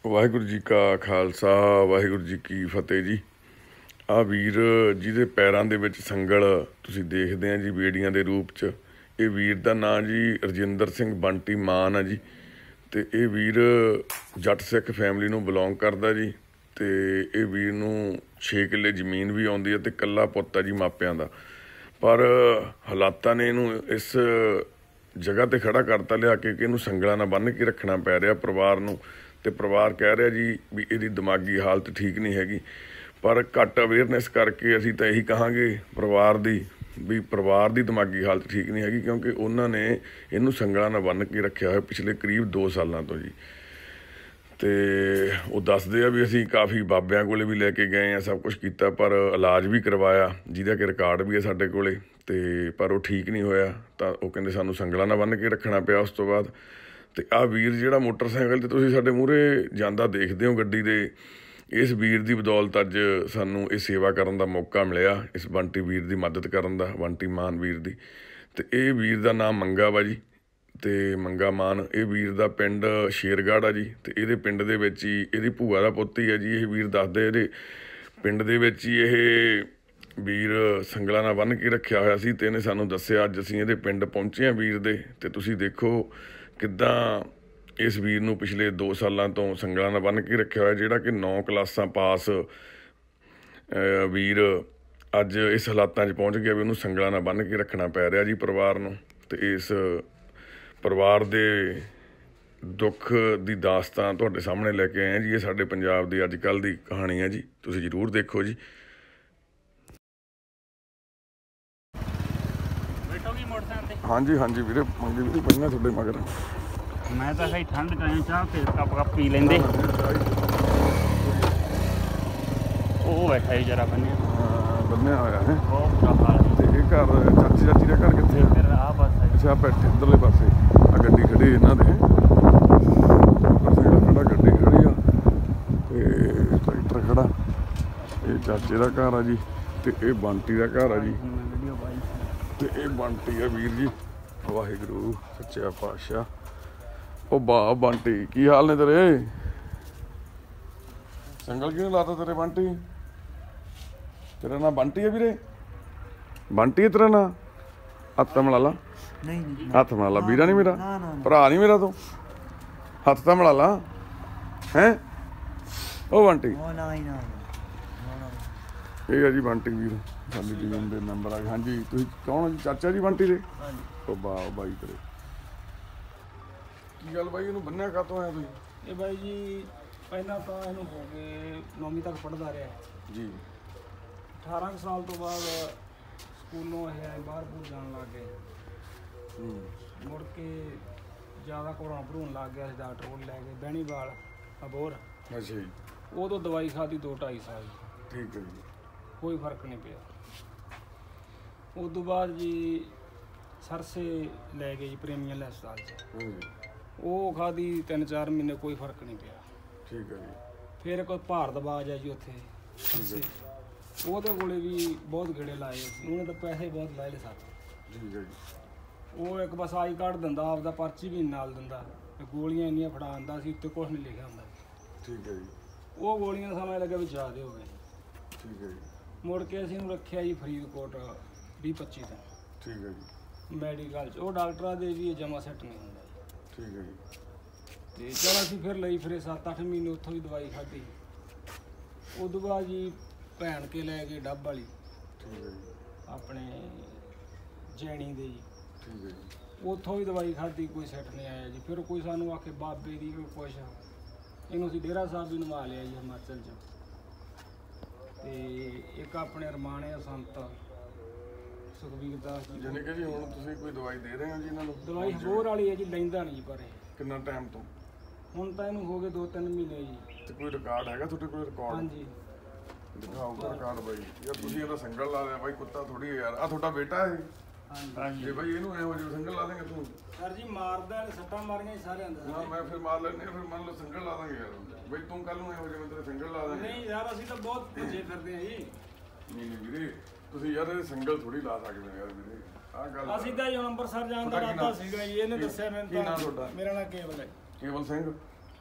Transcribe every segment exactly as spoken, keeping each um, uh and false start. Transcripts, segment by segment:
ਵਾਹਿਗੁਰੂ ਜੀ ਕਾ ਖਾਲਸਾ ਵਾਹਿਗੁਰੂ ਜੀ ਕੀ ਫਤਿਹ ਜੀ। ਆਹ ਵੀਰ ਜਿਹਦੇ ਪੈਰਾਂ ਦੇ ਵਿੱਚ ਸੰਗਲ ਤੁਸੀਂ ਦੇਖਦੇ ਆ ਜੀ ਬੇੜੀਆਂ ਦੇ ਰੂਪ 'ਚ, ਇਹ ਵੀਰ ਦਾ ਨਾਂ ਜੀ ਰਜਿੰਦਰ ਸਿੰਘ ਬੰਟੀ ਮਾਨ ਆ ਜੀ। ਅਤੇ ਇਹ ਵੀਰ ਜੱਟ ਸਿੱਖ ਫੈਮਿਲੀ ਨੂੰ ਬਿਲੋਂਗ ਕਰਦਾ ਜੀ। ਅਤੇ ਇਹ ਵੀਰ ਨੂੰ ਛੇ ਕਿੱਲੇ ਜ਼ਮੀਨ ਵੀ ਆਉਂਦੀ ਹੈ ਅਤੇ ਇਕੱਲਾ ਪੁੱਤ ਆ ਜੀ ਮਾਪਿਆਂ ਦਾ। ਪਰ ਹਾਲਾਤਾਂ ਨੇ ਇਹਨੂੰ ਇਸ ਜਗ੍ਹਾ 'ਤੇ ਖੜ੍ਹਾ ਕਰਤਾ ਲਿਆ ਕੇ ਕਿ ਇਹਨੂੰ ਸੰਗਲਾਂ ਨਾਲ ਬੰਨ੍ਹ ਕੇ ਰੱਖਣਾ ਪੈ ਰਿਹਾ ਪਰਿਵਾਰ ਨੂੰ। ਅਤੇ ਪਰਿਵਾਰ ਕਹਿ ਰਿਹਾ ਜੀ ਵੀ ਇਹਦੀ ਦਿਮਾਗੀ ਹਾਲਤ ਠੀਕ ਨਹੀਂ ਹੈਗੀ। ਪਰ ਘੱਟ ਅਵੇਅਰਨੈਸ ਕਰਕੇ ਅਸੀਂ ਤਾਂ ਇਹੀ ਕਹਾਂਗੇ ਪਰਿਵਾਰ ਦੀ ਵੀ ਪਰਿਵਾਰ ਦੀ ਦਿਮਾਗੀ ਹਾਲਤ ਠੀਕ ਨਹੀਂ ਹੈਗੀ, ਕਿਉਂਕਿ ਉਹਨਾਂ ਨੇ ਇਹਨੂੰ ਸੰਗਲਾਂ ਨਾਲ ਬੰਨ੍ਹ ਕੇ ਰੱਖਿਆ ਹੋਇਆ ਪਿਛਲੇ ਕਰੀਬ ਦੋ ਸਾਲਾਂ ਤੋਂ ਜੀ। ਅਤੇ ਉਹ ਦੱਸਦੇ ਆ ਵੀ ਅਸੀਂ ਕਾਫੀ ਬਾਬਿਆਂ ਕੋਲ ਵੀ ਲੈ ਕੇ ਗਏ ਹਾਂ, ਸਭ ਕੁਛ ਕੀਤਾ, ਪਰ ਇਲਾਜ ਵੀ ਕਰਵਾਇਆ ਜਿਹਦਾ ਕਿ ਰਿਕਾਰਡ ਵੀ ਹੈ ਸਾਡੇ ਕੋਲ। ਅਤੇ ਪਰ ਉਹ ਠੀਕ ਨਹੀਂ ਹੋਇਆ, ਤਾਂ ਉਹ ਕਹਿੰਦੇ ਸਾਨੂੰ ਸੰਗਲਾਂ ਨਾਲ ਬੰਨ੍ਹ ਕੇ ਰੱਖਣਾ ਪਿਆ ਉਸ ਤੋਂ ਬਾਅਦ। ਅਤੇ ਆਹ ਵੀਰ ਜਿਹੜਾ ਮੋਟਰਸਾਈਕਲ 'ਤੇ ਤੁਸੀਂ ਸਾਡੇ ਮੂਹਰੇ ਜਾਂਦਾ ਦੇਖਦੇ ਹੋ ਗੱਡੀ ਦੇ, ਇਸ ਵੀਰ ਦੀ ਬਦੌਲਤ ਅੱਜ ਸਾਨੂੰ ਇਹ ਸੇਵਾ ਕਰਨ ਦਾ ਮੌਕਾ ਮਿਲਿਆ, ਇਸ ਬੰਟੀ ਵੀਰ ਦੀ ਮਦਦ ਕਰਨ ਦਾ, ਬੰਟੀ ਮਾਨ ਵੀਰ ਦੀ। ਅਤੇ ਇਹ ਵੀਰ ਦਾ ਨਾਮ ਮੰਗਾ ਵਾ ਜੀ, ਅਤੇ ਮੰਗਾ ਮਾਨ। ਇਹ ਵੀਰ ਦਾ ਪਿੰਡ ਸ਼ੇਰਗੜ੍ਹ ਆ ਜੀ। ਅਤੇ ਇਹਦੇ ਪਿੰਡ ਦੇ ਵਿੱਚ ਹੀ ਇਹਦੀ ਭੂਆ ਦਾ ਪੁੱਤ ਹੀ ਹੈ ਜੀ ਇਹ ਵੀਰ। ਦੱਸਦੇ ਇਹਦੇ ਪਿੰਡ ਦੇ ਵਿੱਚ ਹੀ ਇਹ ਵੀਰ ਸੰਗਲਾਂ ਨਾਲ ਬੰਨ੍ਹ ਕੇ ਰੱਖਿਆ ਹੋਇਆ ਸੀ। ਅਤੇ ਇਹਨੇ ਸਾਨੂੰ ਦੱਸਿਆ, ਅੱਜ ਅਸੀਂ ਇਹਦੇ ਪਿੰਡ ਪਹੁੰਚੇ ਹਾਂ ਵੀਰ ਦੇ। ਅਤੇ ਤੁਸੀਂ ਦੇਖੋ ਕਿੱਦਾਂ ਇਸ ਵੀਰ ਨੂੰ ਪਿਛਲੇ ਦੋ ਸਾਲਾਂ ਤੋਂ ਸੰਗਲਾਂ ਨਾਲ ਬੰਨ੍ਹ ਕੇ ਰੱਖਿਆ ਹੋਇਆ, ਜਿਹੜਾ ਕਿ ਨੌ ਕਲਾਸਾਂ ਪਾਸ ਵੀਰ ਅੱਜ ਇਸ ਹਾਲਾਤਾਂ 'ਚ ਪਹੁੰਚ ਗਿਆ ਵੀ ਉਹਨੂੰ ਸੰਗਲਾਂ ਨਾਲ ਬੰਨ੍ਹ ਕੇ ਰੱਖਣਾ ਪੈ ਰਿਹਾ ਜੀ ਪਰਿਵਾਰ ਨੂੰ। ਅਤੇ ਇਸ ਪਰਿਵਾਰ ਦੇ ਦੁੱਖ ਦੀ ਦਾਸਤਾਨ ਤੁਹਾਡੇ ਸਾਹਮਣੇ ਲੈ ਕੇ ਆਏ ਹਾਂ ਜੀ। ਇਹ ਸਾਡੇ ਪੰਜਾਬ ਦੀ ਅੱਜ ਕੱਲ੍ਹ ਦੀ ਕਹਾਣੀ ਹੈ ਜੀ, ਤੁਸੀਂ ਜ਼ਰੂਰ ਦੇਖੋ ਜੀ। ਹਾਂਜੀ ਹਾਂਜੀ ਵੀਰੇ, ਮੰਗੀ ਵੀਰੇ ਪਹਿਲਾਂ ਤੁਹਾਡੇ ਮਗਰ ਮੈਂ ਤਾਂ ਕਹੀ ਠੰਡ ਟਾਈਮ ਚਾਹ ਫਿਰ ਕੱਪ ਕੱਪ ਪੀ ਲੈਂਦੇ। ਉਹ ਬੈਠਾ ਜੀ ਜਰਾ ਬੰਨਿਆ ਬੰਨਿਆ ਹੋਇਆ ਹੈ, ਬਹੁਤ ਬੁਰਾ ਹਾਲ। ਅਤੇ ਇਹ ਘਰ ਚਾਚੀ ਚਾਚੀ ਦਾ ਘਰ ਕਿੱਥੇ ਹੈ? ਆਹ ਪਾਸੇ। ਅੱਛਾ, ਬੈਠੇ ਇੱਧਰਲੇ ਪਾਸੇ ਆ ਗੱਡੀ ਖੜੀ ਇਹਨਾਂ ਦੇ, ਮੋਟਰਸਾਈਕਲ ਖੜਾ, ਗੱਡੀ ਖੜੀ ਆ ਅਤੇ ਟਰੈਕਟਰ ਖੜਾ। ਇਹ ਚਾਚੇ ਦਾ ਘਰ ਆ ਜੀ, ਅਤੇ ਇਹ ਬੰਟੀ ਦਾ ਘਰ ਆ ਜੀ। ਅਤੇ ਇਹ ਬੰਟੀ ਆ ਵੀਰ ਜੀ। ਵਾਹਿਗੁਰੂ ਸੱਚਾ ਪਾਤਸ਼ਾਹ। ਉਹ ਵਾਹ ਬੰਟੀ, ਕੀ ਹਾਲ ਨੇ ਤੇਰੇ? ਸੰਗਲ ਕਿਹਨੇ ਲਾਤਾ ਤੇਰੇ ਬੰਟੀ? ਤੇਰਾ ਨਾਂ ਬੰਟੀ ਹੈ ਵੀਰੇ? ਬੰਟੀ ਹੈ ਤੇਰਾ ਨਾਂ? ਹੱਥ ਤਾਂ ਮਿਲਾ ਲਾ। ਨਹੀਂ ਹੱਥ ਮਿਲਾ ਲਾ, ਵੀਰਾ ਨਹੀਂ ਮੇਰਾ, ਭਰਾ ਨਹੀਂ ਮੇਰਾ ਤੂੰ, ਹੱਥ ਤਾਂ ਮਿਲਾ ਲਾ। ਹੈਂ ਉਹ ਬੰਟੀ? ਇਹ ਆ ਜੀ ਬੰਟੀ ਵੀਰ, ਸਾਡੀ ਟੀਮ ਦੇ ਮੈਂਬਰ ਆ। ਹਾਂਜੀ, ਤੁਸੀਂ ਕੌਣ ਜੀ? ਚਾਚਾ ਜੀ ਬੰਟੀ ਦੇ? ਉਹ ਵਾਹ ਬਾਈ ਤੇਰੇ। ਕੀ ਗੱਲ ਬਾਈ, ਇਹਨੂੰ ਬੰਨਿਆ ਕਾਹਤੋਂ ਆਇਆ ਤੁਸੀਂ? ਇਹ ਬਾਈ ਜੀ ਪਹਿਲਾਂ ਤਾਂ ਇਹਨੂੰ ਹੋ ਗਏ ਨੌਵੀਂ ਤੱਕ ਪੜ੍ਹਦਾ ਰਿਹਾ ਜੀ। ਅਠਾਰਾਂ ਕੁ ਸਾਲ ਤੋਂ ਬਾਅਦ ਸਕੂਲੋਂ ਇਹ ਬਾਹਰ ਬੂਰ ਜਾਣ ਲੱਗ ਗਏ। ਮੁੜ ਕੇ ਜ਼ਿਆਦਾ ਘੋੜਾਂ ਭਰੂਣ ਲੱਗ ਗਿਆ ਸੀ, ਡਾਕਟਰ ਕੋਲ ਲੈ ਗਏ ਬਹਿਣੀਵਾਲ ਅਬੋਹਰ। ਅੱਛਾ ਜੀ। ਉਦੋਂ ਦਵਾਈ ਖਾਧੀ ਦੋ ਢਾਈ ਸਾਲ। ਠੀਕ ਹੈ ਜੀ। ਕੋਈ ਫਰਕ ਨਹੀਂ ਪਿਆ। ਉਸ ਤੋਂ ਬਾਅਦ ਜੀ ਸਰਸੇ ਲੈ ਗਏ ਜੀ ਪ੍ਰੇਮੀਆਂ ਲੈ ਹਸਪਤਾਲ 'ਚ। ਉਹ ਖਾਧੀ ਤਿੰਨ ਚਾਰ ਮਹੀਨੇ, ਕੋਈ ਫਰਕ ਨਹੀਂ ਪਿਆ। ਠੀਕ ਹੈ ਜੀ। ਫਿਰ ਕੋਈ ਭਾਰਦਵਾਜ ਹੈ ਜੀ ਉੱਥੇ ਸਰਸੇ, ਉਹਦੇ ਕੋਲੇ ਵੀ ਬਹੁਤ ਗੇੜੇ ਲਾਏ ਸੀ। ਉਹਨੇ ਤਾਂ ਪੈਸੇ ਬਹੁਤ ਲਾਏ ਲਏ ਸਾਡੇ। ਠੀਕ ਹੈ ਜੀ। ਉਹ ਇੱਕ ਬਸ ਆਈ ਕਾਰਡ ਦਿੰਦਾ, ਆਪਦਾ ਪਰਚੀ ਵੀ ਨਾਲ ਦਿੰਦਾ, ਗੋਲੀਆਂ ਇੰਨੀਆਂ ਫੜਾ ਆਉਂਦਾ ਸੀ, ਉੱਤੇ ਕੁਛ ਨਹੀਂ ਲਿਖਿਆ ਹੁੰਦਾ। ਠੀਕ ਹੈ ਜੀ। ਉਹ ਗੋਲੀਆਂ ਦਾ ਸਮਝ ਲੱਗਿਆ ਵੀ ਜ਼ਿਆਦੇ ਹੋ ਗਏ। ਠੀਕ ਹੈ ਜੀ। ਮੁੜ ਕੇ ਅਸੀਂ ਉਹਨੂੰ ਰੱਖਿਆ ਜੀ ਫਰੀਦਕੋਟ ਵੀਹ ਪੱਚੀ ਦਿਨ। ਠੀਕ ਹੈ ਜੀ। ਮੈਡੀਕਲ 'ਚ ਉਹ ਡਾਕਟਰਾਂ ਦੇ ਵੀ ਜਮਾ ਸੈੱਟ ਨਹੀਂ ਹੁੰਦਾ ਜੀ। ਠੀਕ ਹੈ ਜੀ। ਅਤੇ ਚਲ ਅਸੀਂ ਫਿਰ ਲਈ ਫਿਰੇ ਸੱਤ ਅੱਠ ਮਹੀਨੇ, ਉੱਥੋਂ ਵੀ ਦਵਾਈ ਖਾਧੀ। ਉਦੋਂ ਬਾਅਦ ਜੀ ਭੈਣ ਕੇ ਲੈ ਗਏ ਡੱਬ ਵਾਲੀ। ਠੀਕ ਹੈ ਜੀ। ਆਪਣੇ ਜੈਣੀ ਦੇ ਜੀ। ਠੀਕ ਹੈ ਜੀ। ਉੱਥੋਂ ਵੀ ਦਵਾਈ ਖਾਧੀ, ਕੋਈ ਸੈੱਟ ਨਹੀਂ ਆਇਆ ਜੀ। ਫਿਰ ਕੋਈ ਸਾਨੂੰ ਆਖੇ ਬਾਬੇ ਦੀ ਕੋਈ ਕੁਛ, ਇਹਨੂੰ ਅਸੀਂ ਡੇਰਾ ਸਾਹਿਬ ਵੀ ਨਵਾ ਲਿਆ ਜੀ ਹਿਮਾਚਲ 'ਚ। ਅਤੇ ਇੱਕ ਆਪਣੇ ਰਮਾਣੇ ਆ ਸੰਤ ਸੁਖਬੀਰ ਦਾਸ ਜੀ। ਜਾਣੀ ਕਿ ਜੀ ਹੁਣ ਤੁਸੀਂ ਕੋਈ ਦਵਾਈ ਦੇ ਰਹੇ ਹੋ ਜੀ ਇਹਨਾਂ ਨੂੰ? ਦਵਾਈ ਹੋਰ ਵਾਲੀ ਹੈ ਜੀ, ਲੈਂਦਾ ਨਹੀਂ ਜੀ। ਪਰ ਇਹ ਕਿੰਨਾ ਟਾਈਮ ਤੋਂ? ਹੁਣ ਤਾਂ ਇਹਨੂੰ ਹੋ ਗਏ ਦੋ ਤਿੰਨ ਮਹੀਨੇ ਜੀ। ਅਤੇ ਕੋਈ ਰਿਕਾਰਡ ਹੈਗਾ ਤੁਹਾਡੇ ਕੋਲ? ਰਿਕਾਰਡ? ਹਾਂਜੀ। ਦਿਖਾਓ ਰਿਕਾਰਡ ਬਾਈ। ਯਾਰ ਤੁਸੀਂ ਇਹਦਾ ਸੰਗਲ ਲਾ ਲਿਆ ਬਾਈ, ਕੁੱਤਾ ਥੋੜੀ ਹੈ ਯਾਰ। ਆਹ ਤੁਹਾਡਾ ਬੇਟਾ ਹੈ? ਹਾਂਜੀ। ਜੇ ਬਾਈ ਇਹਨੂੰ ਇਹੋ ਜਿਹੇ ਸੰਗਲ ਲਾ ਦੇਂਗੇ ਤੂੰ? ਸਰ ਜੀ ਮਾਰਦਾ, ਸੱਟਾਂ ਮਾਰੀਆਂ ਸਾਰੇ ਅੰਦਰ। ਹਾਂ ਮੈਂ ਫਿਰ ਮਾਰ ਲੈਂਦੇ, ਫਿਰ ਮੰਨ ਲਓ ਸੰਗਲ ਲਾ ਦਾਂਗੇ ਯਾਰ ਬਈ। ਤੂੰ ਕੱਲ ਨੂੰ ਇਹੋ ਜਿਹੇ ਮੈਂ ਤੇਰੇ ਸੰਗਲ ਲਾ ਦਾਂਗੇ। ਨਹੀਂ ਯਾਰ, ਅਸੀਂ ਤਾਂ ਬਹੁਤ ਭੱਜੇ ਫਿਰਦੇ ਹਾਂ ਜੀ। ਨਹੀਂ ਨਹੀਂ ਵੀਰੇ, ਤੁਸੀਂ ਯਾਰ ਇਹ ਸੰਗਲ ਥੋੜੀ ਲਾ ਸਕਦੇ ਹੋ ਯਾਰ ਵੀਰੇ। ਆਹ ਗੱਲ ਅਸੀਂ ਤਾਂ ਜੀ ਅੰਮ੍ਰਿਤਸਰ ਜਾਣ ਦਾ ਇਰਾਦਾ ਸੀਗਾ ਜੀ। ਇਹਨੇ ਦੱਸਿਆ ਮੈਨੂੰ। ਕੀ ਨਾਮ ਤੁਹਾਡਾ? ਮੇਰਾ ਨਾਮ ਕੇਵਲ ਹੈ। ਕੇਵਲ ਸਿੰਘ।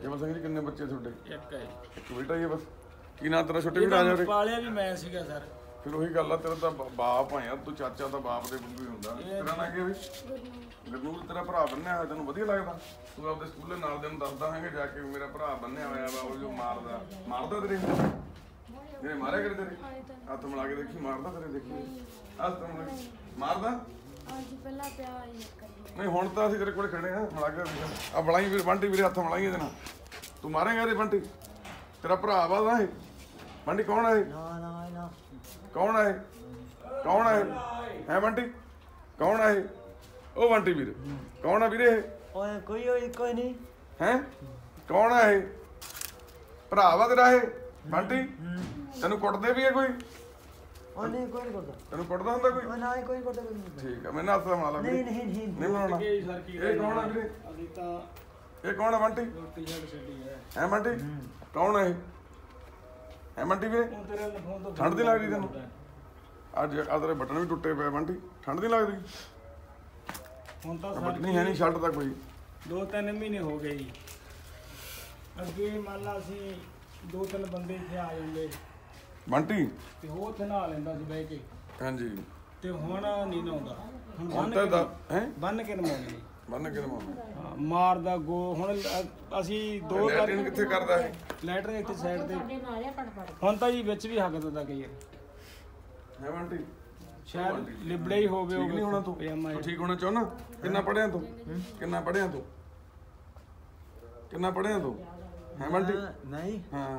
ਜਮਲ ਸਿੰਘ ਜੀ ਕਿੰਨੇ ਬੱਚੇ ਤੁਹਾਡੇ? ਇੱਕ ਹੈ ਇੱਕ ਬੇਟਾ ਹੀ ਹੈ ਬਸ। ਕੀ ਨਾਂ ਤੇਰਾ ਛੋਟੇ ਵੀਰ? ਆ ਜਾ ਉਰੇ। ਪਾਲਿਆ ਵੀ ਮੈਂ ਸੀਗਾ ਸਰ। ਫਿਰ ਉਹੀ ਗੱਲ ਆ, ਤੇਰਾ ਤਾਂ ਬ- ਬਾਪ ਆ ਯਾਰ, ਤੂੰ ਚਾਚਾ ਤਾਂ ਬਾਪ ਦੇ ਵਾਂਗੂ ਹੀ ਹੁੰਦਾ। ਤੇਰਾ ਨਾਂ ਕੀ ਹੈ ਵੀ? ਗੁਰਨੂਰ। ਤੇਰਾ ਭਰਾ ਬੰਨਿਆ ਹੋਇਆ ਤੈਨੂੰ ਵਧੀਆ ਲੱਗਦਾ? ਤੂੰ ਆਪਦੇ ਸਕੂਲੇ ਨਾਲ ਦੇ ਨੂੰ ਦੱਸਦਾ ਹੈਗਾ ਜਾ ਕੇ ਮੇਰਾ ਭਰਾ ਬੰਨਿਆ ਹੋਇਆ ਵਾ, ਉਹ ਜੋ ਮਾਰਦਾ ਮਾਰਦਾ ਤੇਰੇ ਜਿਹੜੇ ਮਾਰਿਆ ਕਰੇ ਤੇਰੇ ਹੱਥ ਮਿਲਾ ਕੇ ਦੇਖੀ, ਮਾਰਦਾ ਤੇਰੇ? ਦੇਖੀ ਹੱਥ ਮਿਲਾ ਕੇ ਮਾਰਦਾ? ਅੱਜ ਪਹਿਲਾਂ ਪਿਆ ਇੱਕ ਨਹੀਂ ਹੁਣ ਤਾਂ ਅਸੀਂ ਤੇਰੇ ਕੋਲ ਖੜੇ ਆ, ਮਿਲਾ ਕੇ ਦੇਖ। ਆ ਬਲਾਈ ਵੀਰ ਬੰਟੀ ਵੀਰੇ, ਹੱਥ ਮਿਲਾਈ ਇਹਦੇ ਨਾਲ। ਤੂੰ ਮਾਰੇਗਾ ਇਹਦੇ? ਬੰਟੀ ਤੇਰਾ ਭਰਾ ਵਾ ਨਾ ਇਹ? ਬੰਟੀ ਕੌਣ ਹੈ? ਨਾ ਨਾ ਨਾ ਕੌਣ ਹੈ? ਕੌਣ ਹੈ? ਹੈ ਬੰਟੀ ਕੌਣ ਹੈ ਇਹ? ਉਹ ਬੰਟੀ ਵੀਰ ਕੌਣ ਆ ਵੀਰੇ ਇਹ? ਓਏ ਕੋਈ ਓਏ ਕੋਈ ਨਹੀਂ। ਹੈ ਕੌਣ ਹੈ ਇਹ? ਭਰਾ ਵਾ ਤੇਰਾ ਇਹ ਬੰਟੀ? ਤੈਨੂੰ ਕੁੱਟਦੇ ਵੀ ਹੈ ਕੋਈ? ਓ ਨਹੀਂ ਕੋਈ ਨਹੀਂ ਕਰਦਾ। ਤੈਨੂੰ ਕੁੱਟਦਾ ਹੁੰਦਾ ਕੋਈ? ਓ ਨਾ ਕੋਈ ਨਹੀਂ ਕਰਦਾ ਕੋਈ ਨਹੀਂ। ਠੀਕ ਆ, ਮੈਨੂੰ ਹੱਥ ਮਿਲਾ ਲਾ ਵੀਰੇ। ਨਹੀਂ ਨਹੀਂ ਨਹੀਂ ਨਹੀਂ ਮਿਲਾਉਣਾ। ਇਹ ਸਰ ਕੀ ਇਹ ਕੌਣ ਆ ਵੀਰੇ? ਅਸੀਂ ਤਾਂ ਇਹ ਕੌਣ ਆ ਬੰਟੀ? ਰੋਟੀ ਛੱਡ ਛੱਡੀ ਹੈ। ਹੈ ਬੰਟੀ ਕੌਣ ਹੈ ਇਹ? ਹੈ ਬੰਟੀ ਵੀਰੇ? ਹੁਣ ਤੇਰੇ ਫੋਨ ਤੋਂ ਠੰਡ ਦੀ ਲੱਗਦੀ ਤੈਨੂੰ? ਅੱਜ ਆ ਤੇਰੇ ਬਟਨ ਵੀ ਟੁੱਟੇ ਪਏ ਬੰਟੀ, ਠੰਡ ਨਹੀਂ ਲੱਗਦੀ? ਹੁਣ ਤਾਂ ਬਟਨੀ ਹੈ ਨਹੀਂ ਸ਼ਰਟ ਦਾ ਕੋਈ? ਦੋ ਤਿੰਨ ਮਹੀਨੇ ਹੋ ਗਏ ਜੀ। ਅੱਗੇ ਮੰਨ ਲਾ ਅਸੀਂ ਦੋ ਤਿੰਨ ਬੰਦੇ ਇੱਥੇ ਆ ਜਾਂਦੇ ਬੰਟੀ ਤੇ ਉਹ ਉੱਥੇ ਨਹਾ ਲੈਂਦਾ ਸੀ ਬਹਿ ਕੇ, ਹਾਂਜੀ। ਤੇ ਹੁਣ ਨਹੀਂ ਨਹਾਉਂਦਾ। ਹੁਣ ਹੁਣ ਬੰਨ ਤਾਂ ਕੇ ਦਾ ਹੈ ਬੰਨ ਕੇ ਨਹਾਉਂਦੇ। ਬੰਨ ਕੇ ਨਵਾਉਣਾ। ਹਾਂ, ਮਾਰਦਾ ਗੋ। ਹੁਣ ਅ- ਅਸੀਂ ਦੋ ਲੈਟਰਿਨ ਕਿੱਥੇ ਕਰਦਾ ਹੈ? ਲੈਟਰ ਇੱਥੇ ਸਾਈਡ ਤੇ। ਸਾਡੇ ਨਾਲ ਆ ਪੜ ਪੜ ਹੁਣ ਤਾਂ ਜੀ ਵਿੱਚ ਵੀ ਹੱਕ ਦਿੰਦਾ ਕਈ ਵਾਰ। ਹੈ ਬੰਟੀ ਸ਼ਾਇਦ ਲਿਬੜੇ ਹੀ ਹੋਵੇ ਠੀਕ ਨਹੀਂ ਹੋਣਾ ਤੂੰ? ਪਜਾਮਾ ਤੂੰ ਠੀਕ ਹੋਣਾ ਚਾਹੁੰਦਾ? ਕਿੰਨਾ ਪੜਿਆ ਤੂੰ? ਕਿੰਨਾ ਪੜਿਆ ਤੂੰ? ਕਿੰਨਾ ਪੜਿਆ ਤੂੰ? ਹੈ ਬੰਟੀ? ਨਹੀਂ ਹਾਂ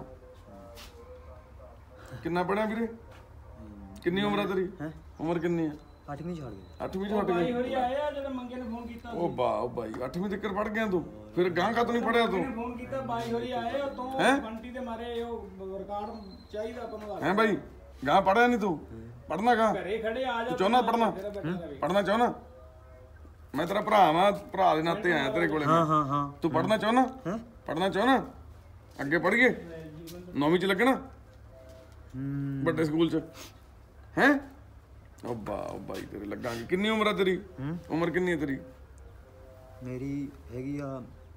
ਕਿੰਨਾ ਪੜਿਆ ਵੀਰੇ? ਕਿੰਨੀ ਉਮਰ ਆ ਤੇਰੀ? ਹੈ ਉਮਰ ਕਿੰਨੀ ਆ? ਅੱਠਵੀਂ ਛੱਡ ਗਏ। ਅੱਠਵੀਂ ਚ ਹਟ ਭਾਈ ਗਈ? ਹੋਰੀ ਆਏ ਆ ਜਿਹੜੇ ਮੰਗੇ ਨੇ ਫੋਨ ਕੀਤਾ। ਉਹ ਬਾ ਉਹ ਬਾਈ ਅੱਠਵੀਂ ਤੱਕ ਪੜ ਗਿਆ ਤੂੰ? ਫਿਰ ਗਾਂ ਕਾ ਤੂੰ ਨਹੀਂ ਪੜਿਆ ਤੂੰ? ਫੋਨ ਕੀਤਾ ਬਾਈ ਹੋਰੀ ਆਏ ਉਹ ਤੋਂ ਹੈਂ? ਬੰਟੀ ਦੇ ਮਾਰੇ ਉਹ ਰਿਕਾਰਡ ਚਾਹੀਦਾ ਆਪਾਂ ਨੂੰ। ਹੈ ਬਾਈ ਗਾਂ ਪੜਿਆ ਨਹੀਂ ਤੂੰ? ਪੜਨਾ ਗਾਂ? ਘਰੇ ਖੜੇ ਆ ਜਾ। ਤੂੰ ਚਾਹੁੰਦਾ ਪੜਨਾ? ਪੜਨਾ ਚਾਹੁੰਦਾ? ਮੈਂ ਤੇਰਾ ਭਰਾ ਵਾਂ, ਭਰਾ ਦੇ ਨਾਤੇ ਆਇਆ ਤੇਰੇ ਕੋਲੇ। ਹਾਂ ਹਾਂ ਹਾਂ ਤੂੰ ਪੜਨਾ ਚਾਹੁੰਦਾ? ਹੈਂ? ਪੜਨਾ ਚਾਹੁੰਦਾ? ਅੱਗੇ ਪੜ ਗਏ? ਨੌਵੀਂ ਚ ਲੱਗਣਾ ਹੂੰ ਵੱਡੇ ਸਕੂਲ ਚ? ਹੈ ਉਹ ਬਾ ਉਹ ਬਾਈ ਤੇਰੇ ਲੱਗਾਂਗੇ। ਕਿੰਨੀ ਉਮਰ ਆ ਤੇਰੀ? ਉਮਰ ਕਿੰਨੀ ਹੈ ਤੇਰੀ? ਮੇਰੀ ਹੈਗੀ ਆ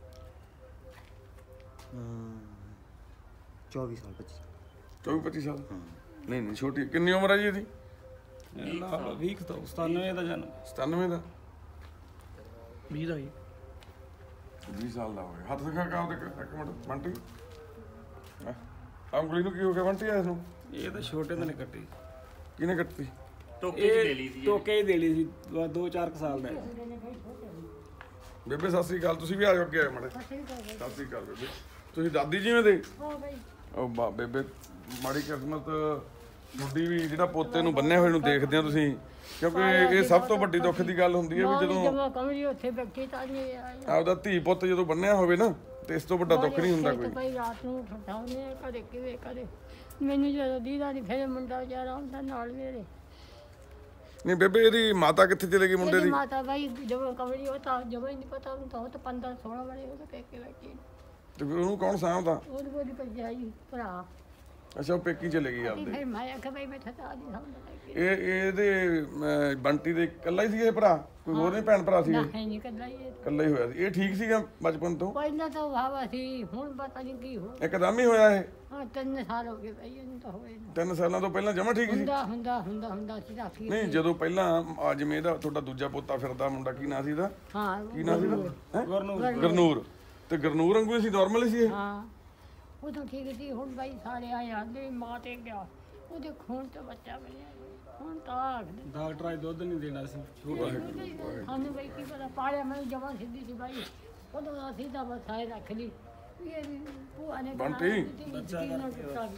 ਅਮ, ਚੌਵੀ ਸਾਲ ਪੱਚੀ ਚੌਵੀ ਪੱਚੀ ਸਾਲ? ਨਹੀਂ ਨਹੀਂ ਛੋਟੀ। ਕਿੰਨੀ ਉਮਰ ਆ ਜੀ ਇਹਦੀ? ਵੀਹ ਤੋਂ ਸਤਾਨਵੇਂ ਦਾ ਜਨਮ। ਸਤਾਨਵੇਂ ਦਾ? ਵੀਹ ਦਾ ਜੀ। ਵੀਹ ਸਾਲ ਦਾ ਹੋ ਗਿਆ। ਹੱਥ ਦਿਖਾ ਕਾ ਉਹਦੇ ਇੱਕ ਮਿੰਟ ਬੰਟੀ। ਹੈਂ? ਆਹ ਉਂਗਲੀ ਨੂੰ ਕੀ ਹੋ ਗਿਆ ਬੰਟੀ? ਇਸ ਨੂੰ ਇਹ ਤਾਂ ਛੋਟੇ ਤੋਂ ਨੇ ਕੱਟੀ। ਕਿਹਨੇ ਕੱਟਤੀ? ਇਹ ਟੋਕੇ ਹੀ ਦੇ ਲਈ ਸੀ ਦੋ- ਦੋ ਚਾਰ ਕੁ ਸਾਲ ਦਾ ਹੈ। ਬੇਬੇ ਸਤਿ ਸ੍ਰੀ ਅਕਾਲ। ਤੁਸੀਂ ਵੀ ਆ ਜਾਓ ਅੱਗੇ ਆਏ ਮਾੜੇ। ਸਤਿ ਸ੍ਰੀ ਅਕਾਲ ਬੇਬੇ। ਤੁਸੀਂ ਦਾਦੀ ਜਿਵੇਂ ਦੇ? ਹਾਂ ਬਈ ਉਹ ਬਾ ਬੇਬੇ ਮਾੜੀ ਕਿਸਮਤ ਤੁਹਾਡੀ ਵੀ, ਜਿਹੜਾ ਪੋਤੇ ਨੂੰ ਬੰਨਿਆ ਹੋਏ ਨੂੰ ਦੇਖਦੇ ਹੋ ਤੁਸੀਂ, ਕਿਉਂਕਿ ਇਹ ਸਭ ਤੋਂ ਵੱਡੀ ਦੁੱਖ ਦੀ ਗੱਲ ਹੁੰਦੀ ਹੈ ਵੀ ਜਦੋਂ ਜਮਾ ਕਮਰੀ ਉੱਥੇ ਬੈਠੀ ਤਾਂ ਨਹੀਂ ਆਈ ਆਪਦਾ ਧੀ ਪੁੱਤ ਜਦੋਂ ਬੰਨਿਆ ਹੋਵੇ ਨਾ, ਤੇ ਇਸ ਤੋਂ ਵੱਡਾ ਦੁੱਖ ਨਹੀਂ ਹੁੰਦਾ ਕੋਈ। ਭਾਈ ਰਾਤ ਨੂੰ ਠਠਾਉਨੇ ਕਦੇ ਕਿਵੇਂ ਕਦੇ ਮੈਨੂੰ ਜਦੋਂ ਦੀਦਾ ਨਹੀਂ ਫਿਰ ਮੁੰਡਾ ਵਿਚਾਰਾ ਹੁੰਦਾ ਨਾਲ ਮੇਰੇ। ਨਹੀਂ ਬੇਬੇ ਇਹਦੀ ਮਾਤਾ ਕਿੱਥੇ ਚਲੇ ਗਈ ਮੁੰਡੇ ਮੇਰੀ ਦੀ? ਮਾਤਾ ਭਾਈ ਜਦੋਂ ਕਮਰੀ ਉਹ ਤਾਂ ਜਮਾ ਹੀ ਨਹੀਂ ਪਤਾ ਉਹਨੂੰ ਤਾਂ ਉਹ ਤਾਂ ਪੰਦਰਾਂ ਸੋਲਾਂ ਵਾਲੇ ਉਹ ਤਾਂ ਪੇਕੇ ਬੈਠੀ ਤੇ ਫਿਰ ਉਹਨੂੰ ਕੌਣ ਸਾਂਭਦਾ? ਉਹਦੇ ਕੋਲ ਭਜਾਈ ਭਰਾ ਅੱਛਾ ਉਹ ਪੇਕੀ ਚਲੇ ਗਈ ਤੇ ਆਪਦੇ। ਫਿਰ ਮੈਂ ਆਖਿਆ ਭਾਈ ਮੈਂ ਠਤਾ ਨਹੀਂ ਸਮਝਦਾ ਇਹ ਇਹਦੇ ਅਹ, ਬੰਟੀ ਦੇ ਇਕੱਲਾ ਹੀ ਸੀ ਇਹ ਭਰਾ? ਕੋਈ ਹੋਰ ਨਹੀਂ ਭੈਣ ਭਰਾ ਸੀ ਨਾ ਇਹ? ਹੈ ਨਹੀਂ ਕੱਲਾ ਇਹ ਇਕੱਲਾ ਹੀ ਹੋਇਆ ਸੀ। ਇਹ ਠੀਕ ਸੀਗਾ ਬਚਪਨ ਤੋਂ? ਪਹਿਲਾਂ ਤਾਂ ਵਾਵਾ ਸੀ ਹੁਣ ਪਤਾ ਨਹੀਂ ਕੀ ਹੋ ਇੱਕਦਮ ਹੀ ਹੋਇਆ ਇਹ? ਹਾਂ ਤਿੰਨ ਸਾਲ ਹੋ ਗਏ ਭਾਈ ਇਹਨੂੰ ਤਾਂ ਹੋਏ ਨੂੰ। ਤਿੰਨ ਸਾਲਾਂ ਤੋਂ ਪਹਿਲਾਂ ਜਮਾ ਠੀਕ ਸੀ? ਹੁੰਦਾ ਹੁੰਦਾ ਹੁੰਦਾ ਹੁੰਦਾ ਸੀ ਰਾਖੀ ਨਹੀਂ ਜਦੋਂ ਪਹਿਲਾਂ ਆ ਜਿਵੇਂ ਇਹਦਾ ਤੁਹਾਡਾ ਦੂਜਾ ਪੋਤਾ ਫਿਰਦਾ ਮੁੰਡਾ, ਕੀ ਨਾਂ ਸੀ ਇਹਦਾ? ਹਾਂ ਕੀ ਨਾਂ ਸੀ ਇਹਦਾ? ਹੈਂ? ਗੁਰਨੂਰ। ਗਰਨੂਰ। ਤੇ ਗਰਨੂਰ ਵਾਂਗੂ ਹੀ ਸੀ, ਨਾਰਮਲ ਹੀ ਸੀ ਇਹ? ਹਾਂ ਉਹ ਤਾਂ ਠੀਕ ਸੀ। ਹੁਣ ਭਾਈ ਸਾਰੇ ਆਏ ਆਂਦੇ ਮਾਂ ਤੇ ਗਿਆ ਉਹਦੇ ਖੂਨ ਤੋਂ ਬੱਚਾ ਬਣਿਆ ਹੁਣ ਤਾਂ ਆਖਦੇ ਡਾਕਟਰ ਅੱਜ ਦੁੱਧ ਨਹੀਂ ਦੇਣਾ ਸੀ। ਸਾਨੂੰ ਬਈ ਕੀ ਪਤਾ ਪਾਲਿਆ ਮੈਨੂੰ ਜਮਾਂ ਸਿੱਧੀ ਸੀ ਭਾਈ ਉਦੋਂ ਅਸੀਂ ਤਾਂ ਬਸ ਆਏ ਰੱਖ ਲਈ ਵੀ ਇਹ ਭੂਆ ਨੇ ਬੰਟੀ। ਬੱਚਾ ਦਾ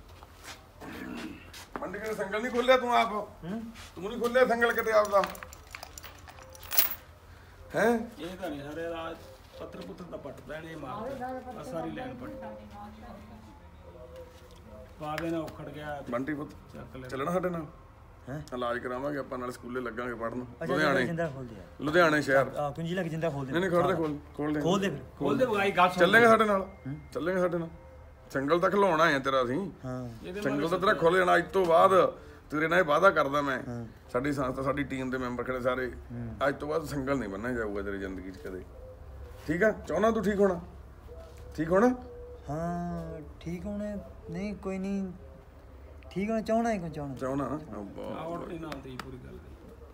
ਮੰਡੀ ਕੇ ਸੰਗਲ ਨਹੀਂ ਖੋਲਿਆ ਤੂੰ ਆਪ? ਤੂੰ ਨਹੀਂ ਖੋਲਿਆ ਸੰਗਲ ਕਿਤੇ ਆਪਦਾ? ਹੈ ਇਹ ਤਾਂ ਨਹੀਂ ਸਾਰੇ ਰਾਤ ਪੱਤਰ ਪੁੱਤਰ ਦਾ ਪੱਟ ਪੈਣੇ ਮਾਰ ਆ ਸਾਰੀ ਲੈਣ ਪੱਟ ਪਾਵੇ ਨਾ ਉਖੜ ਗਿਆ। ਬੰਟੀ ਪੁੱਤ ਚੱਕ ਲੈ। ਚੱਲਣਾ ਸਾਡੇ ਨਾਲ? ਹੈਂ? ਇਲਾਜ ਕਰਾਵਾਂਗੇ ਆਪਾਂ, ਨਾਲ ਸਕੂਲੇ ਲੱਗਾਂਗੇ ਪੜਨ। ਅੱਛਾ ਲੁਧਿਆਣੇ ਜਿੰਦਾ ਖੋਲਦੇ ਆ ਲੁਧਿਆਣੇ ਸ਼ਹਿਰ। ਆ ਕੁੰਜੀ ਲੱਗ ਜਿੰਦਾ ਖੋਲਦੇ ਨਹੀਂ ਨਹੀਂ ਖੋਲ ਦੇ ਖੋਲ ਖੋਲ ਦੇ ਖੋਲ ਦੇ ਫਿਰ ਖੋਲ ਦੇ ਬਗਾਈ ਗੱਲ ਸੁਣ। ਚੱਲੇਗਾ ਸਾਡੇ ਨਾਲ? ਚੱਲੇਗਾ ਸਾਡੇ ਨਾਲ? ਸੰਗਲ ਤਾਂ ਖਿਲਾਉਣਾ ਹੈ ਤੇਰਾ ਅਸੀਂ। ਹਾਂ ਸੰਗਲ ਤਾਂ ਤੇਰਾ ਖੋਲ ਜਾਣਾ ਅੱਜ ਤੋਂ ਬਾਅਦ। ਤੇਰੇ ਨਾਲ ਇਹ ਵਾਅਦਾ ਕਰਦਾ ਮੈਂ। ਸਾਡੀ ਸੰਸਥਾ, ਸਾਡੀ ਟੀਮ ਦੇ ਮੈਂਬਰ ਖੜੇ ਸਾਰੇ, ਅੱਜ ਤੋਂ ਬਾਅਦ ਸੰਗਲ ਨਹੀਂ ਬੰਨਿਆ ਜਾਊਗਾ ਤੇਰੀ ਜ਼ਿੰਦਗੀ 'ਚ ਕਦੇ। ਠੀਕ ਆ? ਚਾਹੁੰਦਾ ਤੂੰ ਠੀਕ ਹੋਣਾ? ਠੀਕ ਹੋਣਾ? ਹਾਂ ਠੀਕ ਹੋਣੇ ਨਹੀਂ ਕੋਈ ਨਹੀਂ ਠੀਕ ਹੋਣਾ ਚਾਹਣਾ ਹੈ ਕੋਈ ਚਾਹਣਾ ਚਾਹਣਾ ਆਉਟ ਦੇ ਨਾਲ ਦੀ ਪੂਰੀ ਗੱਲ